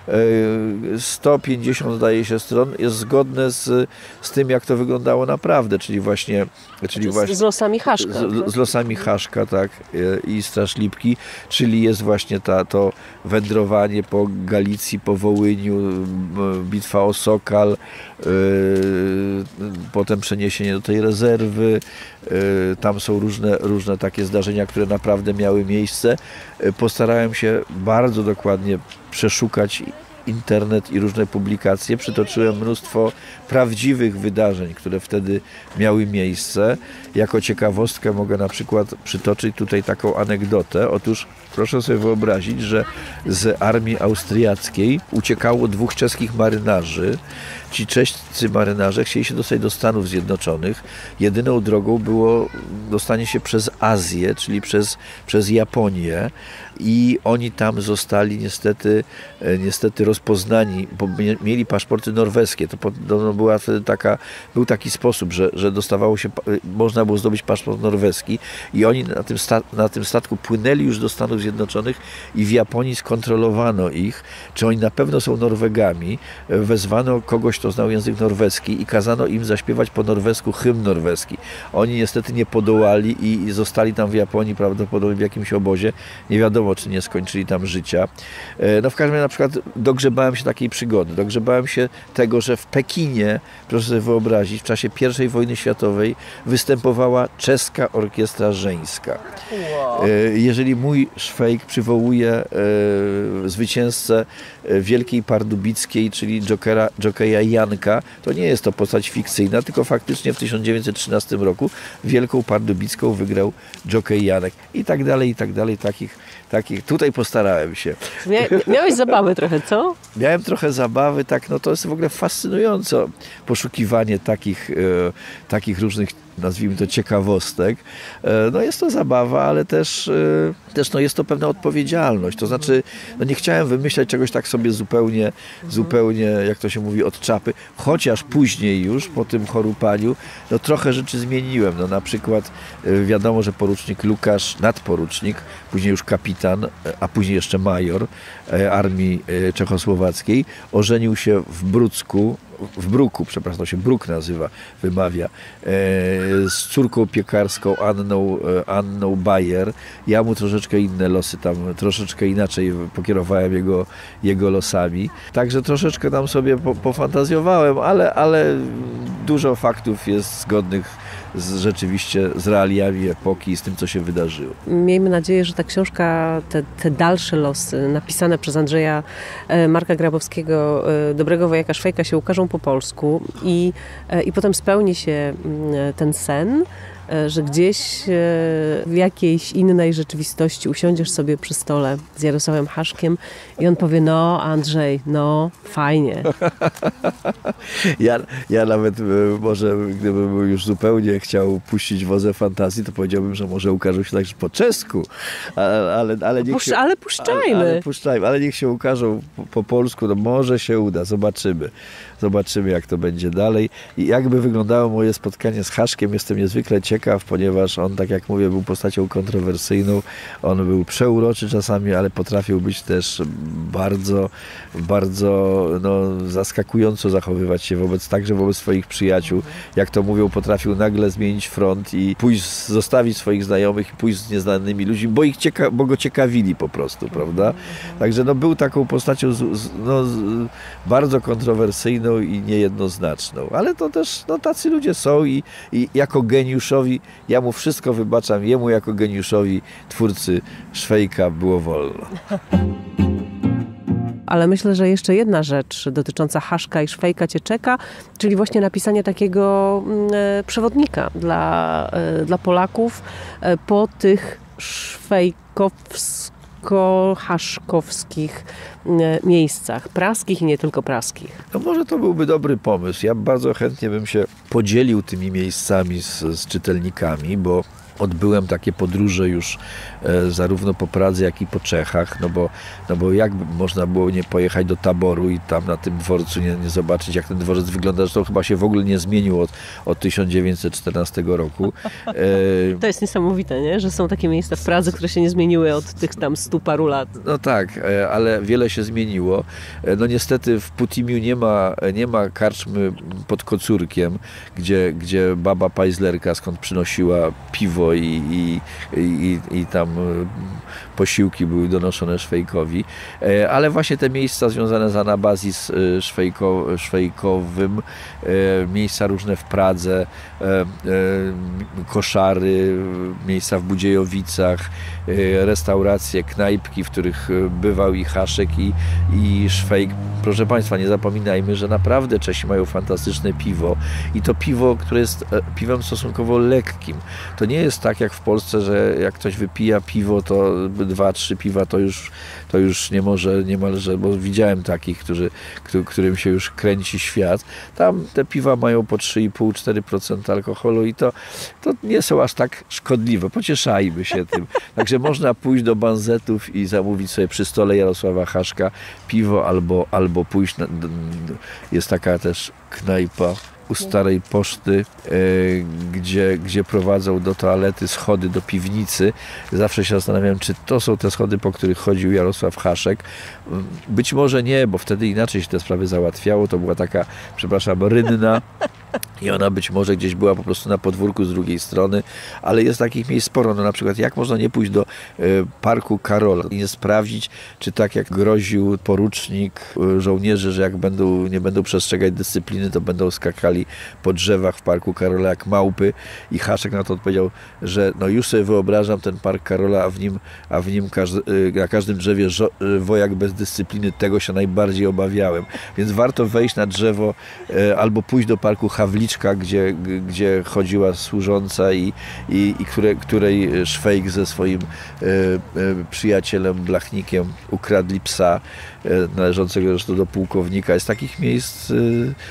sto pięćdziesiąt zdaje się stron jest zgodne z, z tym, jak to wyglądało naprawdę, czyli właśnie... Czyli z, właśnie z losami Haszka. Z, z losami Haszka, tak, i Straż Lipki, czyli jest właśnie ta, to wędrowanie po Galicji, po Wołyniu, bitwa o Sokal, yy, potem przeniesienie do tej rezerwy, yy, tam są różne, różne takie zdarzenia, które naprawdę miały miejsce. Yy, postarałem się bardzo dokładnie przeszukać internet i różne publikacje. Przytoczyłem mnóstwo prawdziwych wydarzeń, które wtedy miały miejsce. Jako ciekawostkę mogę na przykład przytoczyć tutaj taką anegdotę. Otóż proszę sobie wyobrazić, że z armii austriackiej uciekało dwóch czeskich marynarzy. Ci czescy marynarze chcieli się dostać do Stanów Zjednoczonych. Jedyną drogą było dostanie się przez Azję, czyli przez, przez Japonię. I oni tam zostali niestety, niestety rozpoznani, bo mieli paszporty norweskie. To podobno była wtedy taka, był taki sposób, że, że dostawało się, można było zdobyć paszport norweski i oni na tym, sta, na tym statku płynęli już do Stanów Zjednoczonych i w Japonii skontrolowano ich, czy oni na pewno są Norwegami. Wezwano kogoś, kto znał język norweski i kazano im zaśpiewać po norwesku hymn norweski. Oni niestety nie podołali i zostali tam w Japonii prawdopodobnie w jakimś obozie. Nie wiadomo, czy nie skończyli tam życia. No w każdym razie na przykład dogrzebałem się takiej przygody. Dogrzebałem się tego, że w Pekinie, proszę sobie wyobrazić, w czasie pierwszej wojny światowej występowała czeska orkiestra żeńska. Wow. Jeżeli mój Szwejk przywołuje e, zwycięzcę Wielkiej Pardubickiej, czyli jokera, jokeja Janka, to nie jest to postać fikcyjna, tylko faktycznie w tysiąc dziewięćset trzynastym roku Wielką Pardubicką wygrał jokej Janek. I tak dalej, i tak dalej. Takich, takich. Tutaj postarałem się. Mia, miałeś zabawy trochę, co? Miałem trochę zabawy, tak, no to jest w ogóle fascynujące poszukiwanie takich, e, takich różnych, nazwijmy to, ciekawostek. E, no jest to zabawa, ale też, e, też no jest to pewna odpowiedzialność. To znaczy, no nie chciałem wymyślać czegoś tak sobie zupełnie, mhm. zupełnie, jak to się mówi, od czapy, chociaż później już, po tym Chorupaniu, no trochę rzeczy zmieniłem. No na przykład e, wiadomo, że porucznik Lukasz, nadporucznik, później już kapitan, a później jeszcze major e, armii e, czechosłowackiej, ożenił się w Brucku, w Bruku, przepraszam, to się Bruk nazywa, wymawia, e, z córką piekarską Anną, e, Anną Bayer. Ja mu troszeczkę inne losy tam, troszeczkę inaczej pokierowałem jego, jego losami. Także troszeczkę tam sobie po, pofantazjowałem, ale, ale dużo faktów jest zgodnych z, rzeczywiście z realiami epoki i z tym, co się wydarzyło. Miejmy nadzieję, że ta książka, te, te dalsze losy napisane przez Andrzeja Marka Grabowskiego, Dobrego wojaka Szwejka, się ukażą po polsku i, i potem spełni się ten sen, że gdzieś w jakiejś innej rzeczywistości usiądziesz sobie przy stole z Jarosławem Haszkiem i on powie: no Andrzej, no fajnie. Ja, ja nawet może, gdybym już zupełnie chciał puścić wodze fantazji, to powiedziałbym, że może ukażą się także po czesku. Ale, ale, ale, niech się, ale puszczajmy. Ale, ale puszczajmy. Ale niech się ukażą po, po polsku, no może się uda, zobaczymy. Zobaczymy, jak to będzie dalej. I jakby wyglądało moje spotkanie z Haszkiem, jestem niezwykle ciekaw, ponieważ on, tak jak mówię, był postacią kontrowersyjną. On był przeuroczy czasami, ale potrafił być też bardzo, bardzo no, zaskakująco zachowywać się wobec, także wobec swoich przyjaciół. Jak to mówią, potrafił nagle zmienić front i pójść, zostawić swoich znajomych i pójść z nieznanymi ludźmi, bo, ich cieka- bo go ciekawili po prostu, prawda? Także no, był taką postacią z, z, no, z, bardzo kontrowersyjną i niejednoznaczną. Ale to też no, tacy ludzie są i, i jako geniuszowi, ja mu wszystko wybaczam, jemu jako geniuszowi twórcy Szwejka było wolno. Ale myślę, że jeszcze jedna rzecz dotycząca Haszka i Szwejka cię czeka, czyli właśnie napisanie takiego e, przewodnika dla, e, dla Polaków e, po tych szwejkowsko-haszkowskich miejscach, praskich i nie tylko praskich. No może to byłby dobry pomysł. Ja bardzo chętnie bym się podzielił tymi miejscami z, z czytelnikami, bo odbyłem takie podróże już e, zarówno po Pradze, jak i po Czechach, no bo, no bo jak można było nie pojechać do Taboru i tam na tym dworcu nie, nie zobaczyć, jak ten dworzec wygląda, że to chyba się w ogóle nie zmienił od, od tysiąc dziewięćset czternastego roku. E, to jest niesamowite, nie? Że są takie miejsca w Pradze, które się nie zmieniły od tych tam stu paru lat. No tak, e, ale wiele się zmieniło. E, no niestety w Putimiu nie ma, nie ma karczmy pod Kocurkiem, gdzie, gdzie baba Pajzlerka skąd przynosiła piwo I, i, i, i tam posiłki były donoszone Szwejkowi, ale właśnie te miejsca związane z Anabazis szwejko, szwejkowym, miejsca różne w Pradze, koszary, miejsca w Budziejowicach, restauracje, knajpki, w których bywał i Haszek i, i Szwejk. Proszę Państwa, nie zapominajmy, że naprawdę Czesi mają fantastyczne piwo i to piwo, które jest piwem stosunkowo lekkim. To nie jest tak jak w Polsce, że jak ktoś wypija piwo, to dwa, trzy piwa to już, to już nie może niemalże, bo widziałem takich, którzy, którym się już kręci świat. Tam te piwa mają po trzy i pół do czterech procent alkoholu i to, to nie są aż tak szkodliwe. Pocieszajmy się tym. Także można pójść do banzetów i zamówić sobie przy stole Jarosława Haszka piwo albo, albo pójść na, jest taka też knajpa u Starej Poczty, e, gdzie, gdzie prowadzą do toalety schody do piwnicy. Zawsze się zastanawiam, czy to są te schody, po których chodził Jarosław Haszek. Być może nie, bo wtedy inaczej się te sprawy załatwiało. To była taka, przepraszam, rynna i ona być może gdzieś była po prostu na podwórku z drugiej strony, ale jest takich miejsc sporo. No na przykład jak można nie pójść do e, Parku Karola i nie sprawdzić, czy tak jak groził porucznik e, żołnierzy, że jak będą, nie będą przestrzegać dyscypliny, to będą skakali po drzewach w Parku Karola jak małpy i Haszek na to odpowiedział, że no już sobie wyobrażam ten Park Karola, a w nim, a w nim każdy, na każdym drzewie żo, wojak bez dyscypliny, tego się najbardziej obawiałem. Więc warto wejść na drzewo e, albo pójść do Parku Hawliczka, gdzie, gdzie chodziła służąca i, i, i które, której Szwejk ze swoim e, e, przyjacielem Blachnikiem ukradli psa e, należącego zresztą do pułkownika. Jest takich miejsc e, e,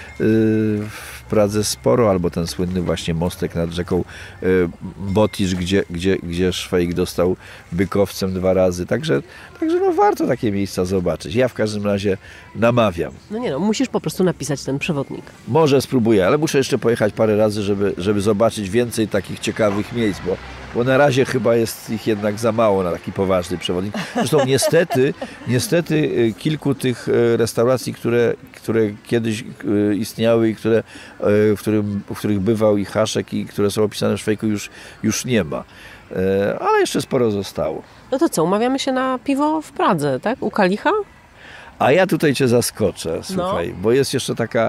w Pradze sporo, albo ten słynny właśnie mostek nad rzeką e, Botisz, gdzie, gdzie, gdzie Szwejk dostał bykowcem dwa razy. Także, także no warto takie miejsca zobaczyć. Ja w każdym razie namawiam. No nie no, musisz po prostu napisać ten przewodnik. Może spróbuję, ale muszę jeszcze pojechać parę razy, żeby, żeby zobaczyć więcej takich ciekawych miejsc, bo, bo na razie chyba jest ich jednak za mało na taki poważny przewodnik. Zresztą niestety, niestety kilku tych restauracji, które, które kiedyś istniały i które, w, którym, w których bywał i Haszek i które są opisane w Szwejku, już, już nie ma. Ale jeszcze sporo zostało. No to co, umawiamy się na piwo w Pradze, tak? U Kalicha? A ja tutaj cię zaskoczę, słuchaj, no. Bo jest jeszcze taka,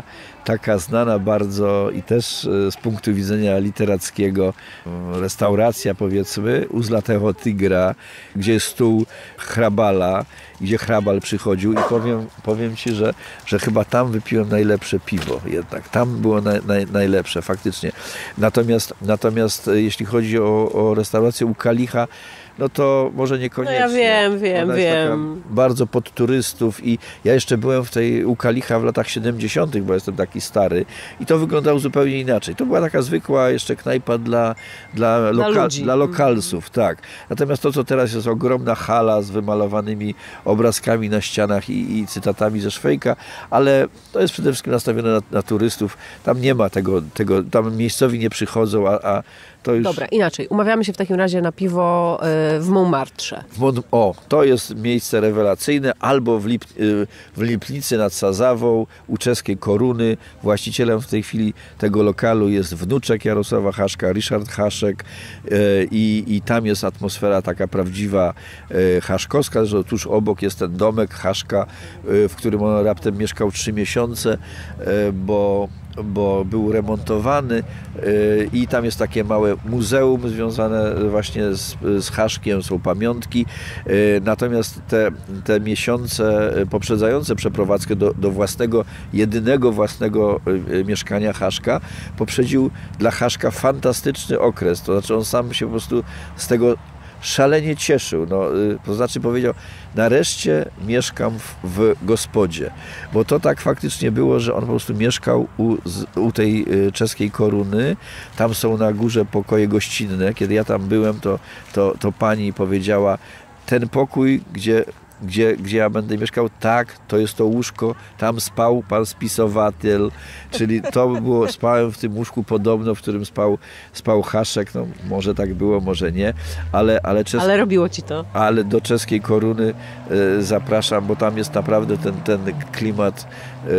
taka znana bardzo i też z punktu widzenia literackiego restauracja, powiedzmy, u Zlatego Tygra, gdzie jest stół Hrabala, gdzie Hrabal przychodził i powiem, powiem ci, że, że chyba tam wypiłem najlepsze piwo jednak. Tam było naj, naj, najlepsze faktycznie. Natomiast, natomiast jeśli chodzi o, o restaurację u Kalicha, no to może niekoniecznie. No ja wiem, wiem, Ona jest wiem. taka bardzo pod turystów i ja jeszcze byłem w tej u Kalicha w latach siedemdziesiątych, bo jestem taki stary i to wyglądało zupełnie inaczej. To była taka zwykła jeszcze knajpa dla, dla, dla, loka, ludzi. dla lokalsów, tak. Natomiast to, co teraz jest ogromna hala z wymalowanymi obrazkami na ścianach i, i cytatami ze Szwejka, ale to jest przede wszystkim nastawione na, na turystów. Tam nie ma tego, tego, tam miejscowi nie przychodzą, a, a to już... Dobra, inaczej. Umawiamy się w takim razie na piwo y, w Montmartre. W Mont... O, to jest miejsce rewelacyjne, albo w, Lip... w Lipnicy nad Sazawą, u czeskiej Koruny. Właścicielem w tej chwili tego lokalu jest wnuczek Jarosława Haszka, Ryszard Haszek y, i, i tam jest atmosfera taka prawdziwa y, haszkowska, że tuż obok jest ten domek Haszka, y, w którym on raptem mieszkał trzy miesiące, y, bo bo był remontowany yy, i tam jest takie małe muzeum związane właśnie z, z Haszkiem, są pamiątki. Yy, natomiast te, te miesiące poprzedzające przeprowadzkę do, do własnego, jedynego własnego yy, mieszkania Haszka, poprzedził dla Haszka fantastyczny okres. To znaczy on sam się po prostu z tego szalenie cieszył. No, to znaczy powiedział, nareszcie mieszkam w, w gospodzie. Bo to tak faktycznie było, że on po prostu mieszkał u, u tej czeskiej Koruny. Tam są na górze pokoje gościnne. Kiedy ja tam byłem, to, to, to pani powiedziała, ten pokój, gdzie Gdzie, gdzie ja będę mieszkał, tak, to jest to łóżko, tam spał pan spisowatel, czyli to było, spałem w tym łóżku podobno, w którym spał, spał Haszek, no może tak było, może nie, ale ale, czes... ale robiło ci to. Ale do czeskiej Koruny e, zapraszam, bo tam jest naprawdę ten, ten klimat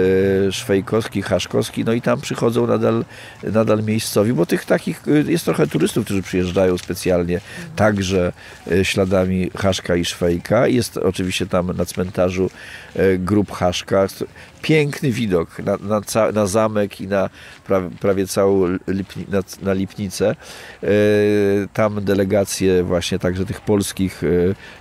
e, szwejkowski, haszkowski, no i tam przychodzą nadal, nadal miejscowi, bo tych takich, jest trochę turystów, którzy przyjeżdżają specjalnie, także e, śladami Haszka i Szwejka. Jest oczywiście Oczywiście tam na cmentarzu e, grób Haszka. Piękny widok na, na, ca, na zamek i na prawie, prawie całą Lipni, na, na Lipnicę. E, tam delegacje właśnie także tych polskich e,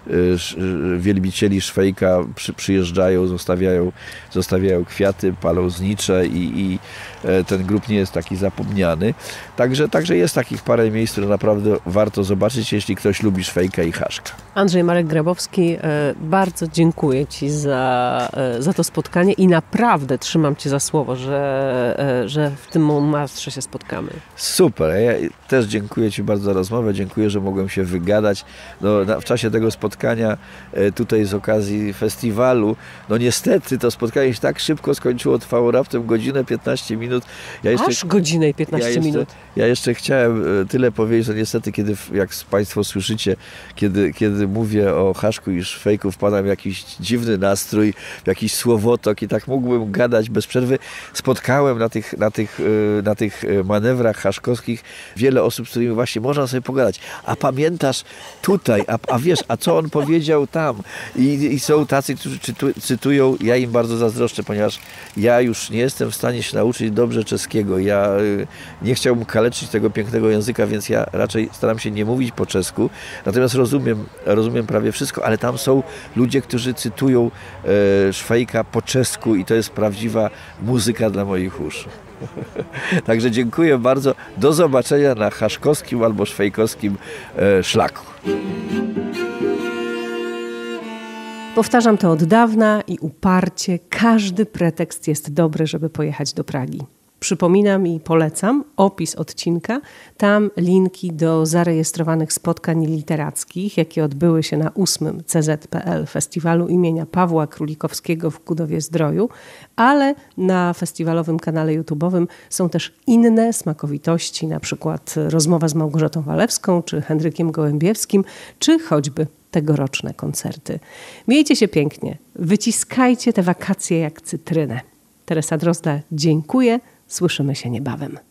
e, wielbicieli Szwejka przy, przyjeżdżają, zostawiają, zostawiają kwiaty, palą znicze i, i e, ten grób nie jest taki zapomniany. Także, także jest takich parę miejsc, które naprawdę warto zobaczyć, jeśli ktoś lubi Szwejka i Haszka. Andrzej Marek Grabowski, bardzo dziękuję Ci za, za to spotkanie i naprawdę trzymam Cię za słowo, że, że w tym Montmartre się spotkamy. Super, ja też dziękuję Ci bardzo za rozmowę, dziękuję, że mogłem się wygadać. No, na, w czasie tego spotkania tutaj z okazji festiwalu, no niestety to spotkanie się tak szybko skończyło, trwało raptem godzinę, piętnaście minut. Ja jeszcze, Aż godzinę i piętnaście ja jeszcze, minut. Ja jeszcze chciałem tyle powiedzieć, że niestety, kiedy, jak Państwo słyszycie, kiedy, kiedy mówię o Haszku i Szwejku, wpadam w jakiś dziwny nastrój, w jakiś słowotok i tak mógłbym gadać bez przerwy. Spotkałem na tych, na tych, na tych manewrach haszkowskich wiele osób, z którymi właśnie można sobie pogadać. A pamiętasz tutaj, a, a wiesz, a co on powiedział tam? I, i są tacy, którzy czytu, cytują, ja im bardzo zazdroszczę, ponieważ ja już nie jestem w stanie się nauczyć dobrze czeskiego. Ja nie chciałbym kaleczyć tego pięknego języka, więc ja raczej staram się nie mówić po czesku. Natomiast rozumiem, rozumiem prawie wszystko, ale tam są ludzie, którzy cytują e, Szwejka po czesku i to jest prawdziwa muzyka dla moich uszu. Także dziękuję bardzo. Do zobaczenia na haszkowskim albo szwejkowskim e, szlaku. Powtarzam to od dawna i uparcie. Każdy pretekst jest dobry, żeby pojechać do Pragi. Przypominam i polecam opis odcinka, tam linki do zarejestrowanych spotkań literackich, jakie odbyły się na ósmym C Z P L Festiwalu imienia Pawła Królikowskiego w Kudowie-Zdroju, ale na festiwalowym kanale YouTube'owym są też inne smakowitości, na przykład rozmowa z Małgorzatą Walewską, czy Henrykiem Gołębiewskim, czy choćby tegoroczne koncerty. Miejcie się pięknie, wyciskajcie te wakacje jak cytrynę. Teresa Drozda, dziękuję. Słyszymy się niebawem.